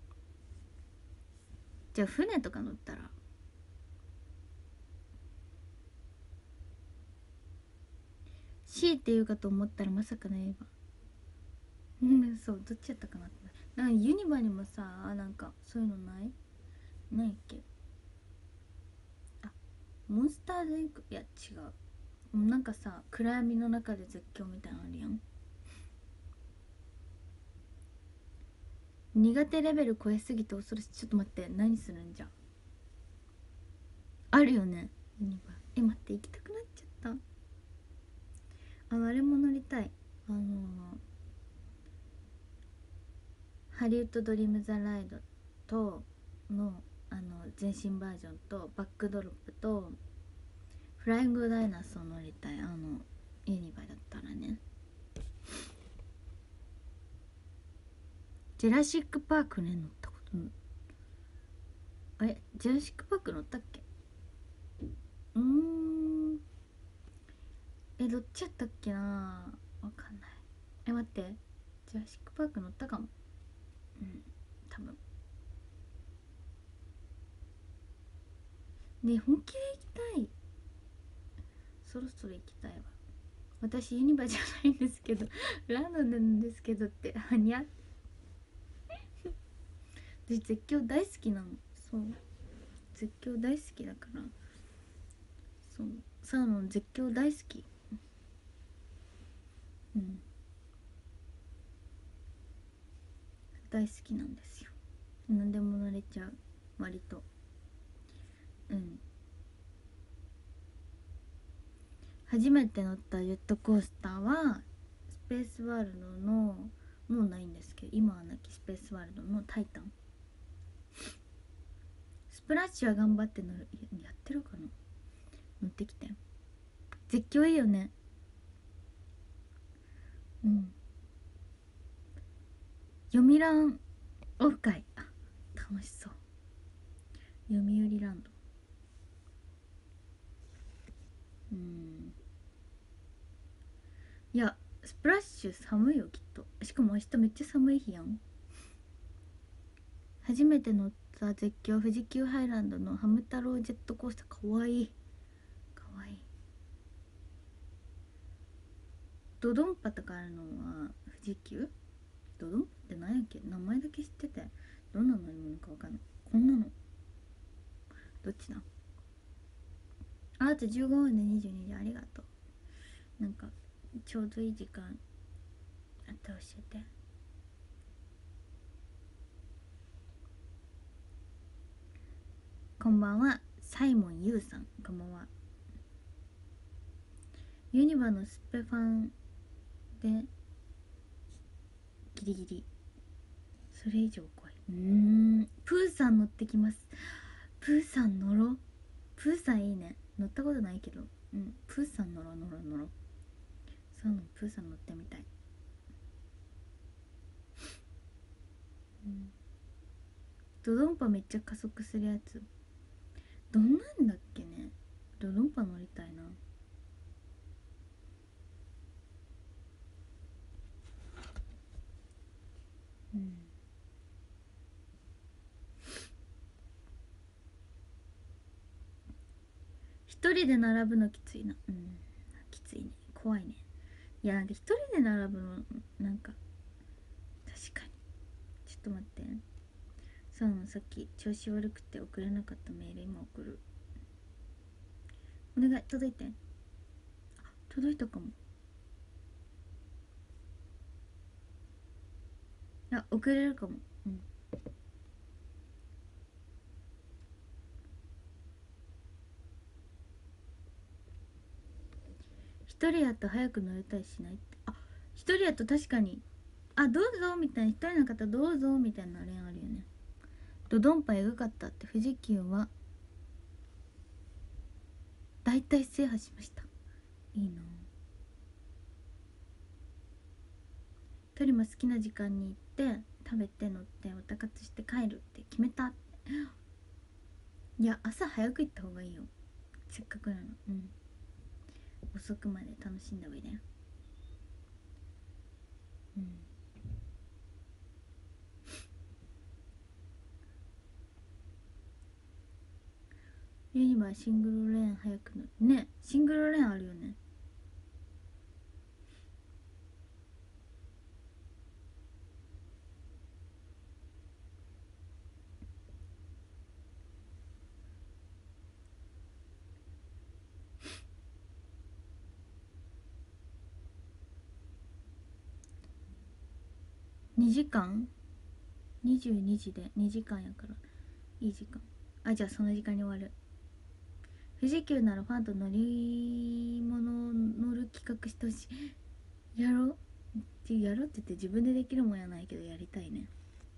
じゃあ船とか乗ったら？C って言うかと思ったらまさかの A ば。うん、そうどっちやったかなって。なんかユニバにもさ、なんかそういうのない？ないっけ？あ、モンスターズインク、いや違う。なんかさ、暗闇の中で絶叫みたいなのあるやん。苦手レベル超えすぎて恐ろしい。ちょっと待って、何するんじゃ。あるよね、ユニバ。え、待って、行きたくなっちゃった。あのあれも乗りたい。あのー、ハリウッドドリームザライドとのあの全身バージョンとバックドロップとフライングダイナソー乗りたい。あのユニバだったらね。ジェラシックパークね、乗ったことない。あれ、ジェラシックパーク乗ったっけ？うーん。え、どっちやったっけな、わかんない。え、待って、ジェラシックパーク乗ったかも。うん、多分ね。本気で行きたい。そろそろ行きたいわ。私ユニバじゃないんですけどランドなんですけどってはにゃ。私絶叫大好きなの。そう、絶叫大好きだから。そう、サーモン絶叫大好き。うん、大好きなんですよ。何でも乗れちゃう、割と。うん。初めて乗ったジェットコースターはスペースワールドの、もうないんですけど今はなきスペースワールドのタイタン。スプラッシュは頑張って乗る。やってるかな。乗ってきて。絶叫いいよね。 うん。読みランオフ会、あ、楽しそう。読売ランド。うん。いや、スプラッシュ寒いよきっと。しかも明日めっちゃ寒い日やん。初めて乗った絶叫富士急ハイランドのハム太郎ジェットコースター、かわいいかわいい。ドドンパとかあるのは富士急。ドドンパって何やっけ、名前だけ知っててどんな乗り物かわかんない。こんなのどっちだ。あとじゅうごふんでにじゅうにじ、ありがとう。なんかちょうどいい時間あったら教えて。こんばんは、サイモンユウさん、こんばんは。ユニバのスペファンでギリギリ、それ以上来い。うーん、プーさん乗ってきます。プーさん乗ろう。プーさんいいね。乗ったことないけど、うん、プーさん乗ろう乗ろう乗ろう。そういうの、プーさん乗ってみたい。うん、ドドンパめっちゃ加速するやつ、どんなんだっけね。ドドンパ乗りたいな。うん。一人で並ぶのきついな。うん、きついね、怖いね。いや、なんか一人で並ぶのなんか、確かに。ちょっと待って、そうなの、さっき調子悪くて送れなかったメール今送る。お願い、届いて。あ、届いたかも。あ、送れるかも。うん。一人やと早く乗れたりしないって。あ、一人やと確かに、あ、どうぞみたいな、一人の方どうぞみたいなあれあるよね。ドドンパエグかったって。富士急は大体制覇しました。いいな。一人も好きな時間に行って食べて乗っておたかつして帰るって決めた。いや、朝早く行った方がいいよ、せっかくなの。うん、遅くまで楽しんだ方がいいね。うん。ユニバーシングルレーン早くのね、シングルレーンあるよね。にじかん、にじゅうにじでにじかんやからいい時間。あ、じゃあその時間に終わる。富士急ならファンと乗り物乗る企画してほしい。やろう。やろうって言って自分でできるもんやないけどやりたいね。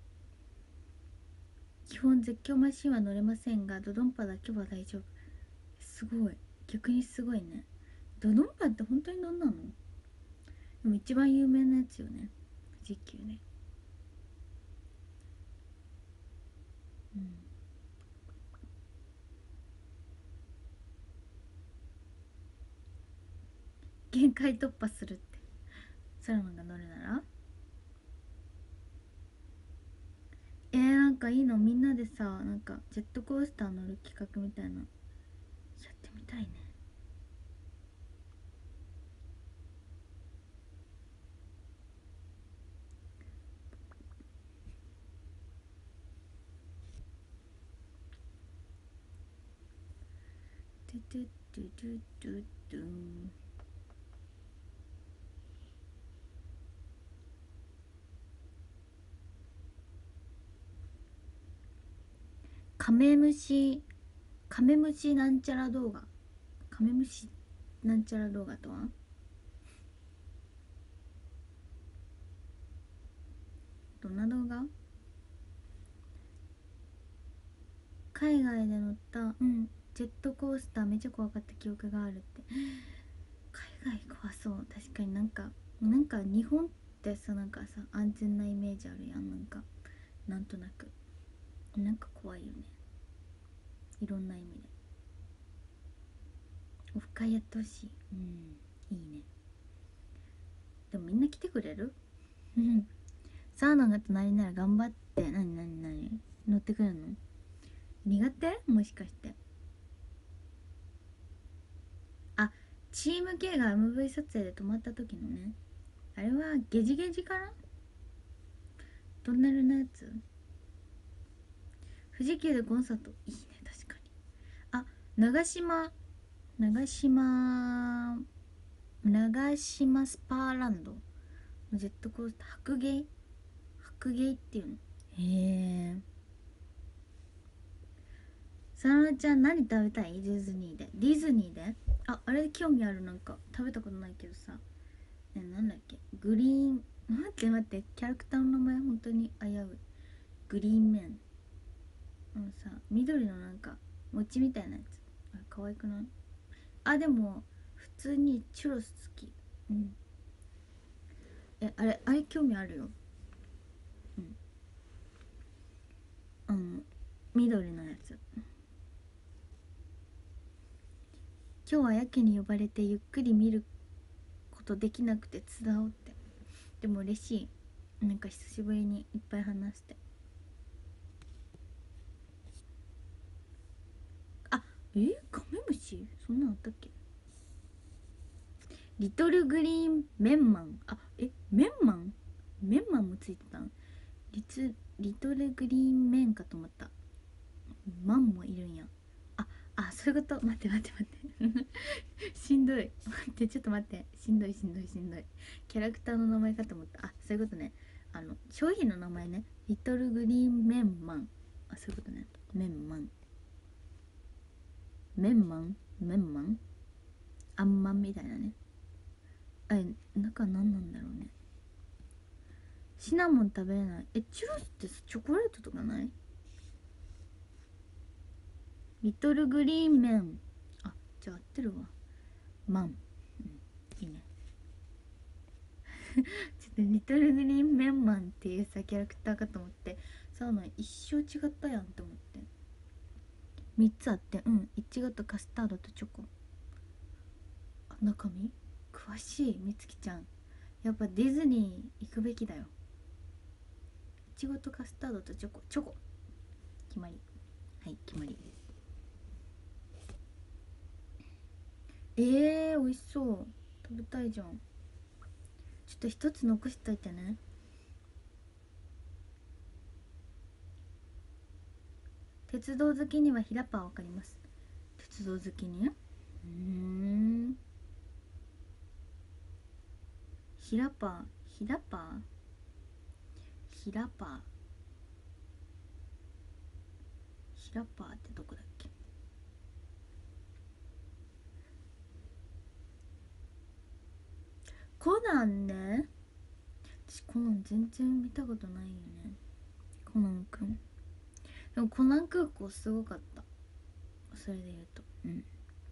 基本絶叫マシンは乗れませんがドドンパだけは大丈夫。すごい、逆にすごいね。ドドンパって本当に乗んなの。でも一番有名なやつよね、富士急ね。うん。限界突破するって。サラマンが乗るなら、えー、なんかいいの、みんなでさ、なんかジェットコースター乗る企画みたいなやってみたいね。トゥトゥトゥトゥトゥトゥン。カメムシ、カメムシなんちゃら動画。カメムシなんちゃら動画とは、どんな動画。海外で乗った、うん、ジェットコースターめっちゃ怖かった記憶があるって。海外怖そう。確かになんかなんか日本ってさ、なんかさ安全なイメージあるやん。なんかなんとなくなんか怖いよね、いろんな意味で。オフ会やってほしい。うん、いいね。でもみんな来てくれる？うんサーノが隣なら頑張って。なになになに乗ってくるの？苦手？もしかして。あ、チーム K が エムブイ 撮影で泊まった時のね。あれはゲジゲジかな。トンネルのやつ。富士急でコンサートいいね、確かに。あ、長島長島長島スパーランドのジェットコースター、白芸白芸っていうの。へえ。さななちゃん何食べたい？ディズニーで。ディズニーで。あ、あれ興味ある。なんか食べたことないけどさ。ね、なんだっけ、グリーン、待って待って、キャラクターの名前本当に危うい。グリーンメン。あのさ、緑のなんか餅みたいなやつ。あれ可愛くない？あ、でも普通にチュロス好き。うん。え、あれあれ興味あるよ。うん。あの緑のやつ。今日はやけに呼ばれてゆっくり見ることできなくてつだおって。でも嬉しい。なんか久しぶりにいっぱい話して。あ、え、カメムシそんなんあったっけ？リトルグリーンメンマン。あ、え、メンマンメンマンもついてたん？リツリトルグリーンメンかと思った。マンもいるんや。ああ、そういうこと。待って待って待ってしんどい。待って、ちょっと待って。しんどいしんどいしんどい。キャラクターの名前かと思った。あ、そういうことね。あの商品の名前ね。リトルグリーンメンマン。あ、そういうことね。メンマンメンマンメンマンあんまんみたいなね。あれ、中何なんだろうね。シナモン食べれない。え、チュロスってチョコレートとかない？リトルグリーンメン。あ、じゃあ合ってるわ。マン、うん、いいねちょっとリトルグリーンメンマンっていうさキャラクターかと思って、さあの一生違ったやんって思って。みっつあって、うん、いちごとカスタードとチョコ。あ、中身詳しい。みつきちゃん、やっぱディズニー行くべきだよ。いちごとカスタードとチョコ。チョコ決まり。はい、決まり。えー、美味しそう。食べたいじゃん。ちょっと一つ残しといてね。鉄道好きにはヒラパーわかります。鉄道好きにうーんヒラパーヒラパーヒラパーヒラパーってどこだっけ？コナンね。私コナン全然見たことないよね。コナンくん。でもコナン空港すごかった。それで言うと、うん。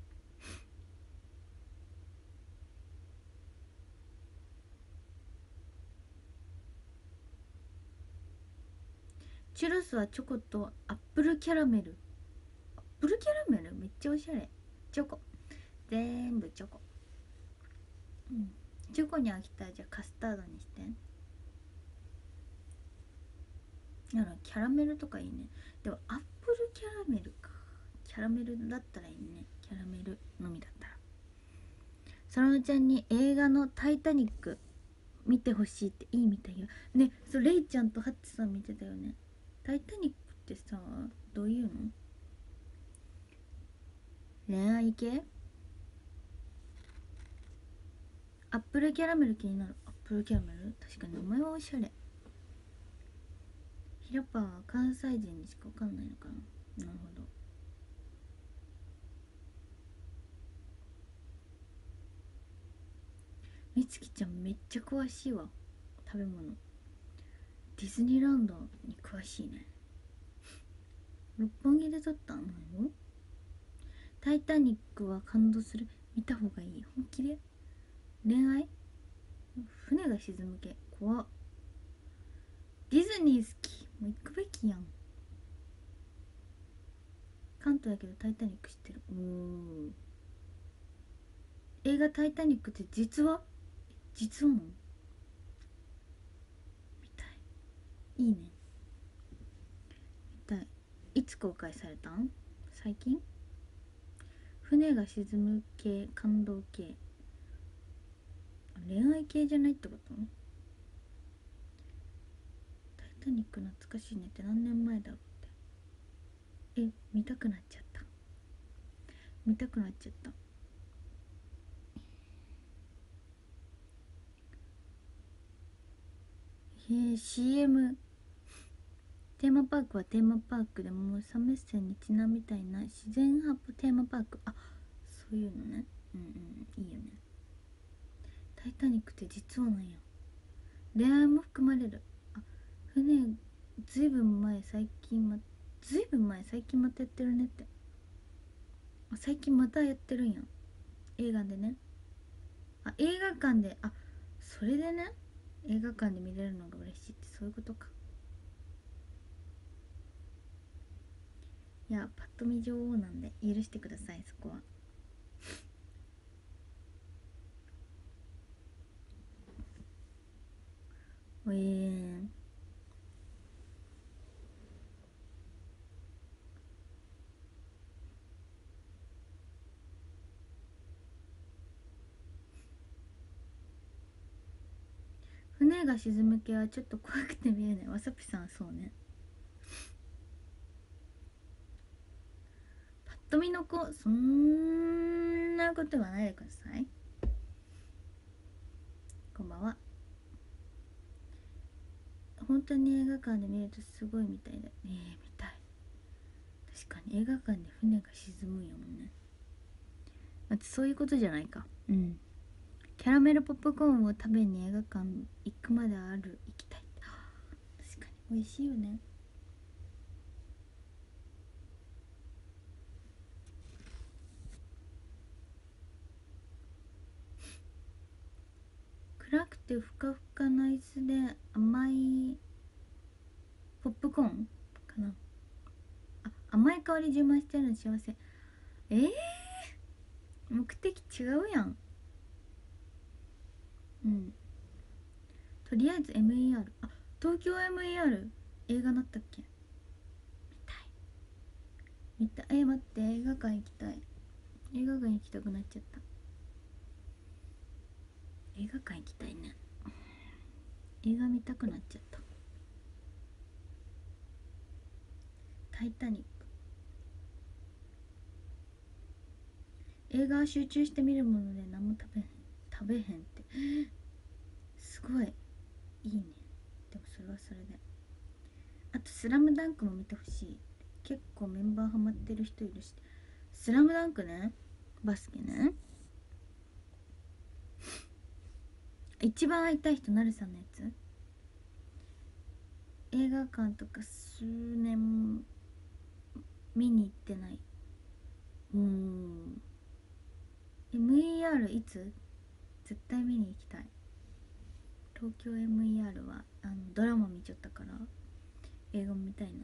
チュロスはチョコとアップルキャラメル。アップルキャラメルめっちゃおしゃれ。チョコ全部チョコ。うん。チョコに飽きたらじゃあカスタードにして。だからキャラメルとかいいね。でもアップルキャラメルか。キャラメルだったらいいね。キャラメルのみだったら。そらのちゃんに映画の「タイタニック」見てほしいっていいみたいよね。そう、レイちゃんとハッチさん見てたよね。タイタニックってさ、どういうの？恋愛系？アップルキャラメル気になる。アップルキャラメル確かに名前はおしゃれ。ひらぱは関西人にしかわかんないのかな。なるほど。みつきちゃんめっちゃ詳しいわ。食べ物。ディズニーランドに詳しいね。六本木で撮ったのよ。タイタニックは感動する。見た方がいい。本気で？恋愛？ 船が沈む系怖っ。ディズニー好き、もう行くべきやん。関東だけどタイタニック知ってる。おー、映画タイタニックって実は実はなの？見たい。いいね、見たい。いつ公開されたん？最近？船が沈む系、感動系、恋愛系じゃないってこと？タイタニック懐かしいねって何年前だろうって。え、見たくなっちゃった、見たくなっちゃった。へえ、 シーエム。 テーマパークはテーマパークでもサメッセンにちなみたいな自然派テーマパーク。あ、そういうのね。うんうん、いいよね。タイタニックって実はなんや。恋愛も含まれる。あ、船ずいぶん前、最近まずいぶん前最近またやってるねって。あ、最近またやってるんや、映画でね。あ、映画館で、あ、それでね、映画館で見れるのが嬉しいってそういうことか。いや、パッと見女王なんで許してください、そこは。えー、船が沈む系はちょっと怖くて見えない。わさぴさん、そうね。パッと見の子、そんなこと言わないでください。こんばんは。本当に映画館で見るとすごいみたいだ。えー、見たい。確かに映画館で船が沈むんやもんね。まあ、そういうことじゃないか。うん。キャラメルポップコーンを食べに映画館行くまである、行きたい。確かに美味しいよね。暗くてふかふかな椅子で甘いポップコーンかな。あ、甘い香り充満してるの幸せ。えー、目的違うやん。うん。とりあえず エムイーアール。 あ、東京 エムイーアール 映画なったっけ？見たい見たい。え、待って、映画館行きたい。映画館行きたくなっちゃった。映画館行きたいね。映画見たくなっちゃった。タイタニック。映画は集中して見るもので何も食べへん。食べへんってすごいいいね。でもそれはそれで。あと「スラムダンクも見てほしい。結構メンバーハマってる人いるし。スラムダンクね、バスケね。一番会いたい人、なるさんのやつ。映画館とか数年見に行ってない。うーん。 エムイーアール いつ？絶対見に行きたい。東京 エムイーアール はあのドラマ見ちゃったから映画も見たいな。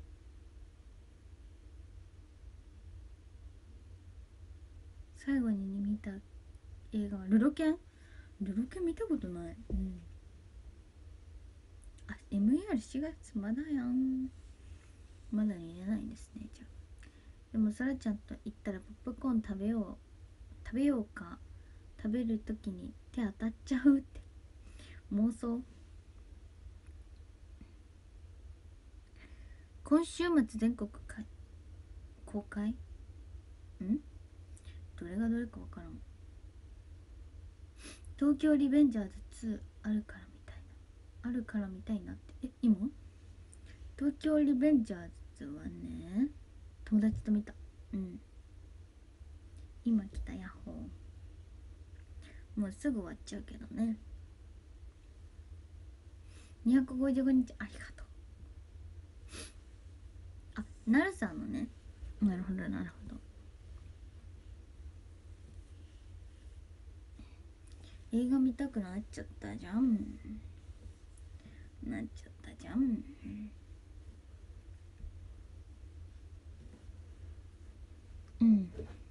最後に見た映画はルロケン。ルロケン見たことない。うん。あ、 エムイーアールしがつまだやん。まだ見れないんですね。じゃあでもそらちゃんと行ったらポップコーン食べよう食べようか。食べる時に手当たっちゃうって妄想。今週末全国か公開？んどれがどれか分からん。東京リベンジャーズツーあるからみたいな。あるからみたいなって。え、今東京リベンジャーズはね、友達と見た。うん。今来た。ヤッホー。もうすぐ終わっちゃうけどね。にひゃくごじゅうごにちありがとう。あ、なるさんのね。なるほどなるほど。 映画見たくなっちゃったじゃん。なっちゃったじゃん。うん。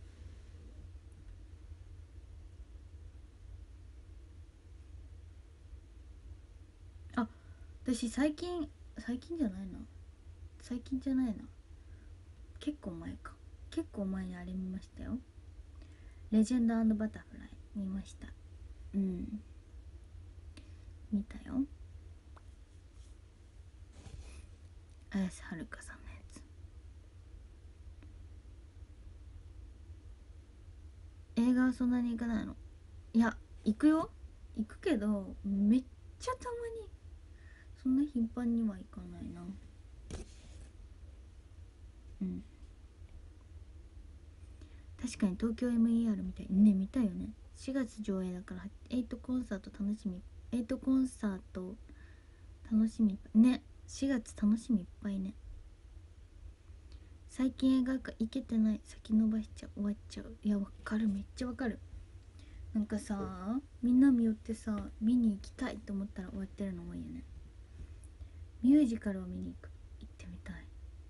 あ、私最近最近じゃないな最近じゃないな結構前か結構前にあれ見ましたよ。レジェンド&バタフライ見ました。うん、見たよ。綾瀬はるかさんのやつ。映画はそんなに行かないの？いや、行くよ。行くけどめっちゃたまに、そんな頻繁には行かないな。うん、確かに東京 エムイーアール みたいね。見たよね。しがつ上映だからエイトコンサート楽しみ。エイトコンサート楽しみね。しがつ楽しみいっぱいね。最近映画館行けてない。先延ばしちゃう、終わっちゃう。いや、わかる、めっちゃわかる。なんかさ、みんな見よってさ、見に行きたいと思ったら終わってるの多いよね。ミュージカルを見に行く、行ってみたい。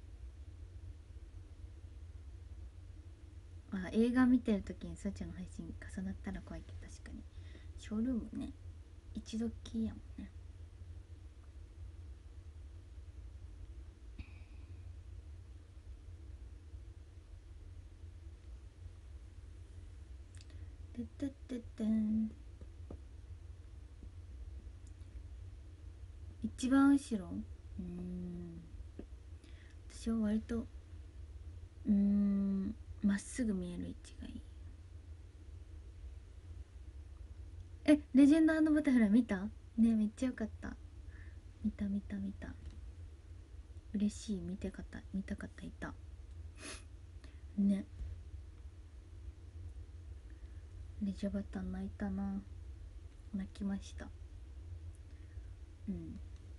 あ、映画見てる時にさちゃんの配信重なったら怖いけど、確かにショールームね、一度きりやもんね。てってってってん。一番後ろ、うーん、私は割とうーんまっすぐ見える位置がいい。え、レジェンドバタフライ見た？ね、めっちゃよかった。見た見た見た。嬉しい。見てかった見たかったいたね。レジャバタ泣いたな。泣きました。うん。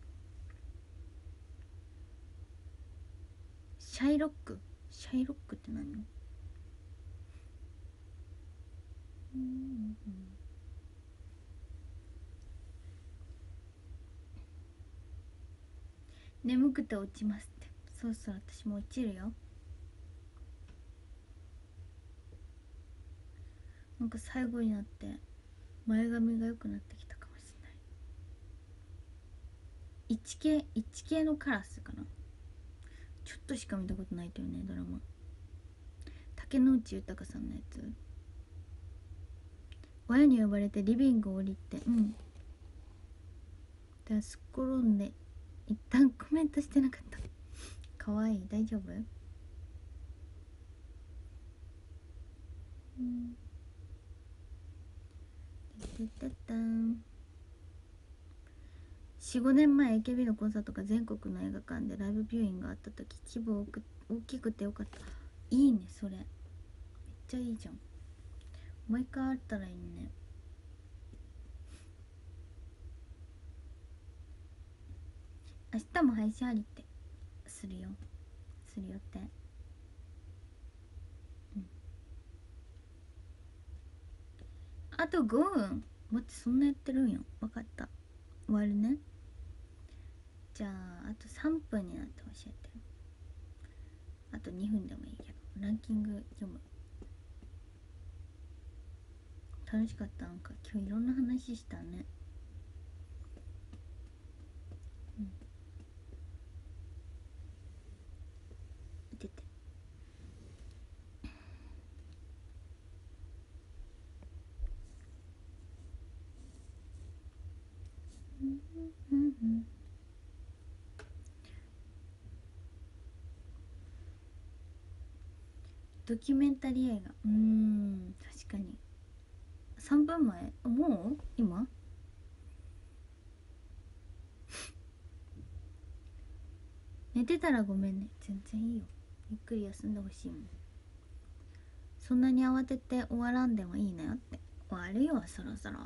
シャイロックシャイロックって何？うんうん。眠くて落ちますって。そうそう、私も落ちるよ。なんか最後になって前髪が良くなってきたかもしれない。 いちケー いちケー のカラスかな。ちょっとしか見たことないというね、ドラマ。竹野内豊さんのやつ。親に呼ばれてリビング降りて、うん、ですっ転んで一旦コメントしてなかった。かわいい。大丈夫？うん。てててたん。よん、ごねんまえ エーケービー のコンサートが全国の映画館でライブビューイングがあった時、規模大きくてよかった。いいね、それめっちゃいいじゃん。もう一回あったらいいね。明日も配信ありってするよ。するよって。うん。あとごふん。待って、そんなやってるんよ。分かった、終わるね。じゃああとさんぷんになって教えて。あとにふんでもいいけど、ランキング読む。楽しかった。なんか今日いろんな話したね。うん。いてて。うんうんうん。ドキュメンタリー映画、うーん、確かに。さんぷんまえ、もう今？寝てたらごめんね。全然いいよ。ゆっくり休んでほしいもん。そんなに慌てて終わらんでもいいのよって。終わるよ、そろそろ。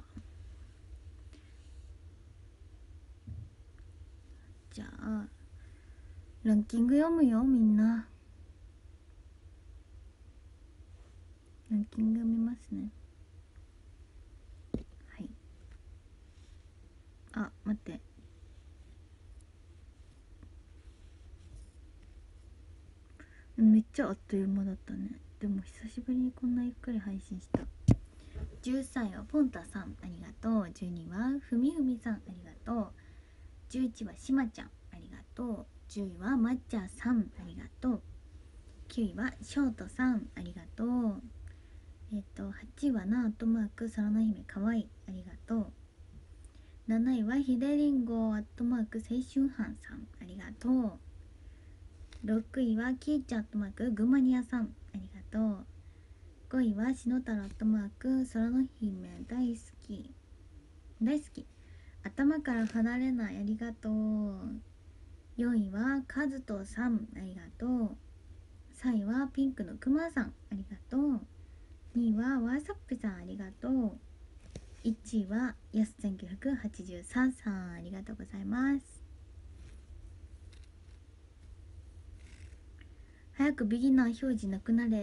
じゃあランキング読むよ、みんな。ランキング読みますね。はい。 あ、待って、めっちゃあっという間だったね。でも久しぶりにこんなゆっくり配信した。じゅうさんいはポンタさん、ありがとう。じゅうにいはふみふみさん、ありがとう。じゅういちいはしまちゃん、ありがとう。じゅういはまっちゃさん、ありがとう。きゅういはショートさん、ありがとう。えっとはちいはなアットマーク空の姫かわいい、ありがとう。なないはひでりんごアットマーク青春飯さん、ありがとう。ろくいはきーちゃんアットマークぐまにやさん、ありがとう。ごいはしのたろアットマーク空の姫大好き大好き頭から離れない、ありがとう。よんいはかずとさん、ありがとう。さんいはピンクのくまさん、ありがとう。にいはワーサップさん、ありがとう。いちいはやすせんきゅうひゃくはちじゅうさんさん、ありがとうございます。早くビギナー表示なくなれって。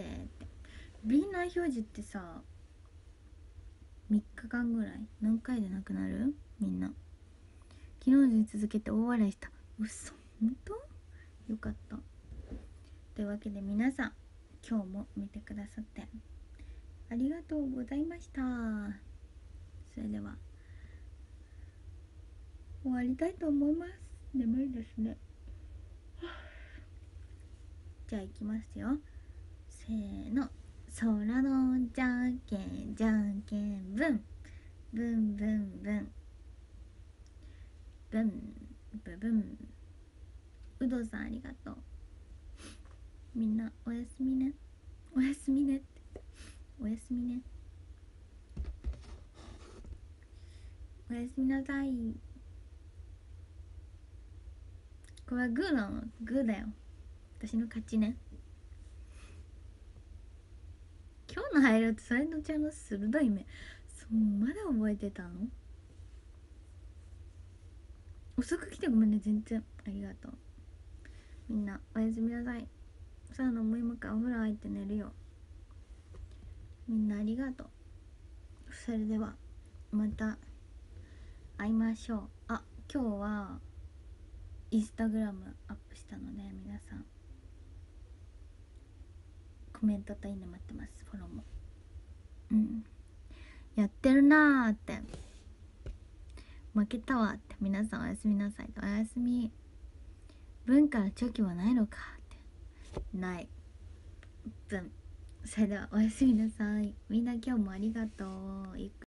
ビギナー表示ってさ、みっかかんぐらい何回でなくなる？みんな昨日に続けて大笑いした。嘘、本当？よかった。というわけで皆さん、今日も見てくださってありがとうございました。それでは終わりたいと思います。眠いですね。じゃあ行きますよ。せーの。空のじゃんけんじゃんけんブンブンブンブンブンブブン。うどさんありがとう。みんなおやすみね。おやすみねっておやすみね。おやすみなさい。これはグーなの？グーだよ。私の勝ちね。今日のハイライト、それのちゃんの鋭い目、そうまだ覚えてたの？遅く来てごめんね。全然ありがとう。みんなおやすみなさい。さあのもう今からお風呂入って寝るよ。みんなありがとう。それではまた会いましょう。あ、今日はインスタグラムアップしたので、皆さんコメントといいね待ってます。フォローもうんやってるなーって、負けたわって、皆さんおやすみなさい。おやすみ。文からチョキはないのかって、ない文。それではおやすみなさい。みんな今日もありがとう。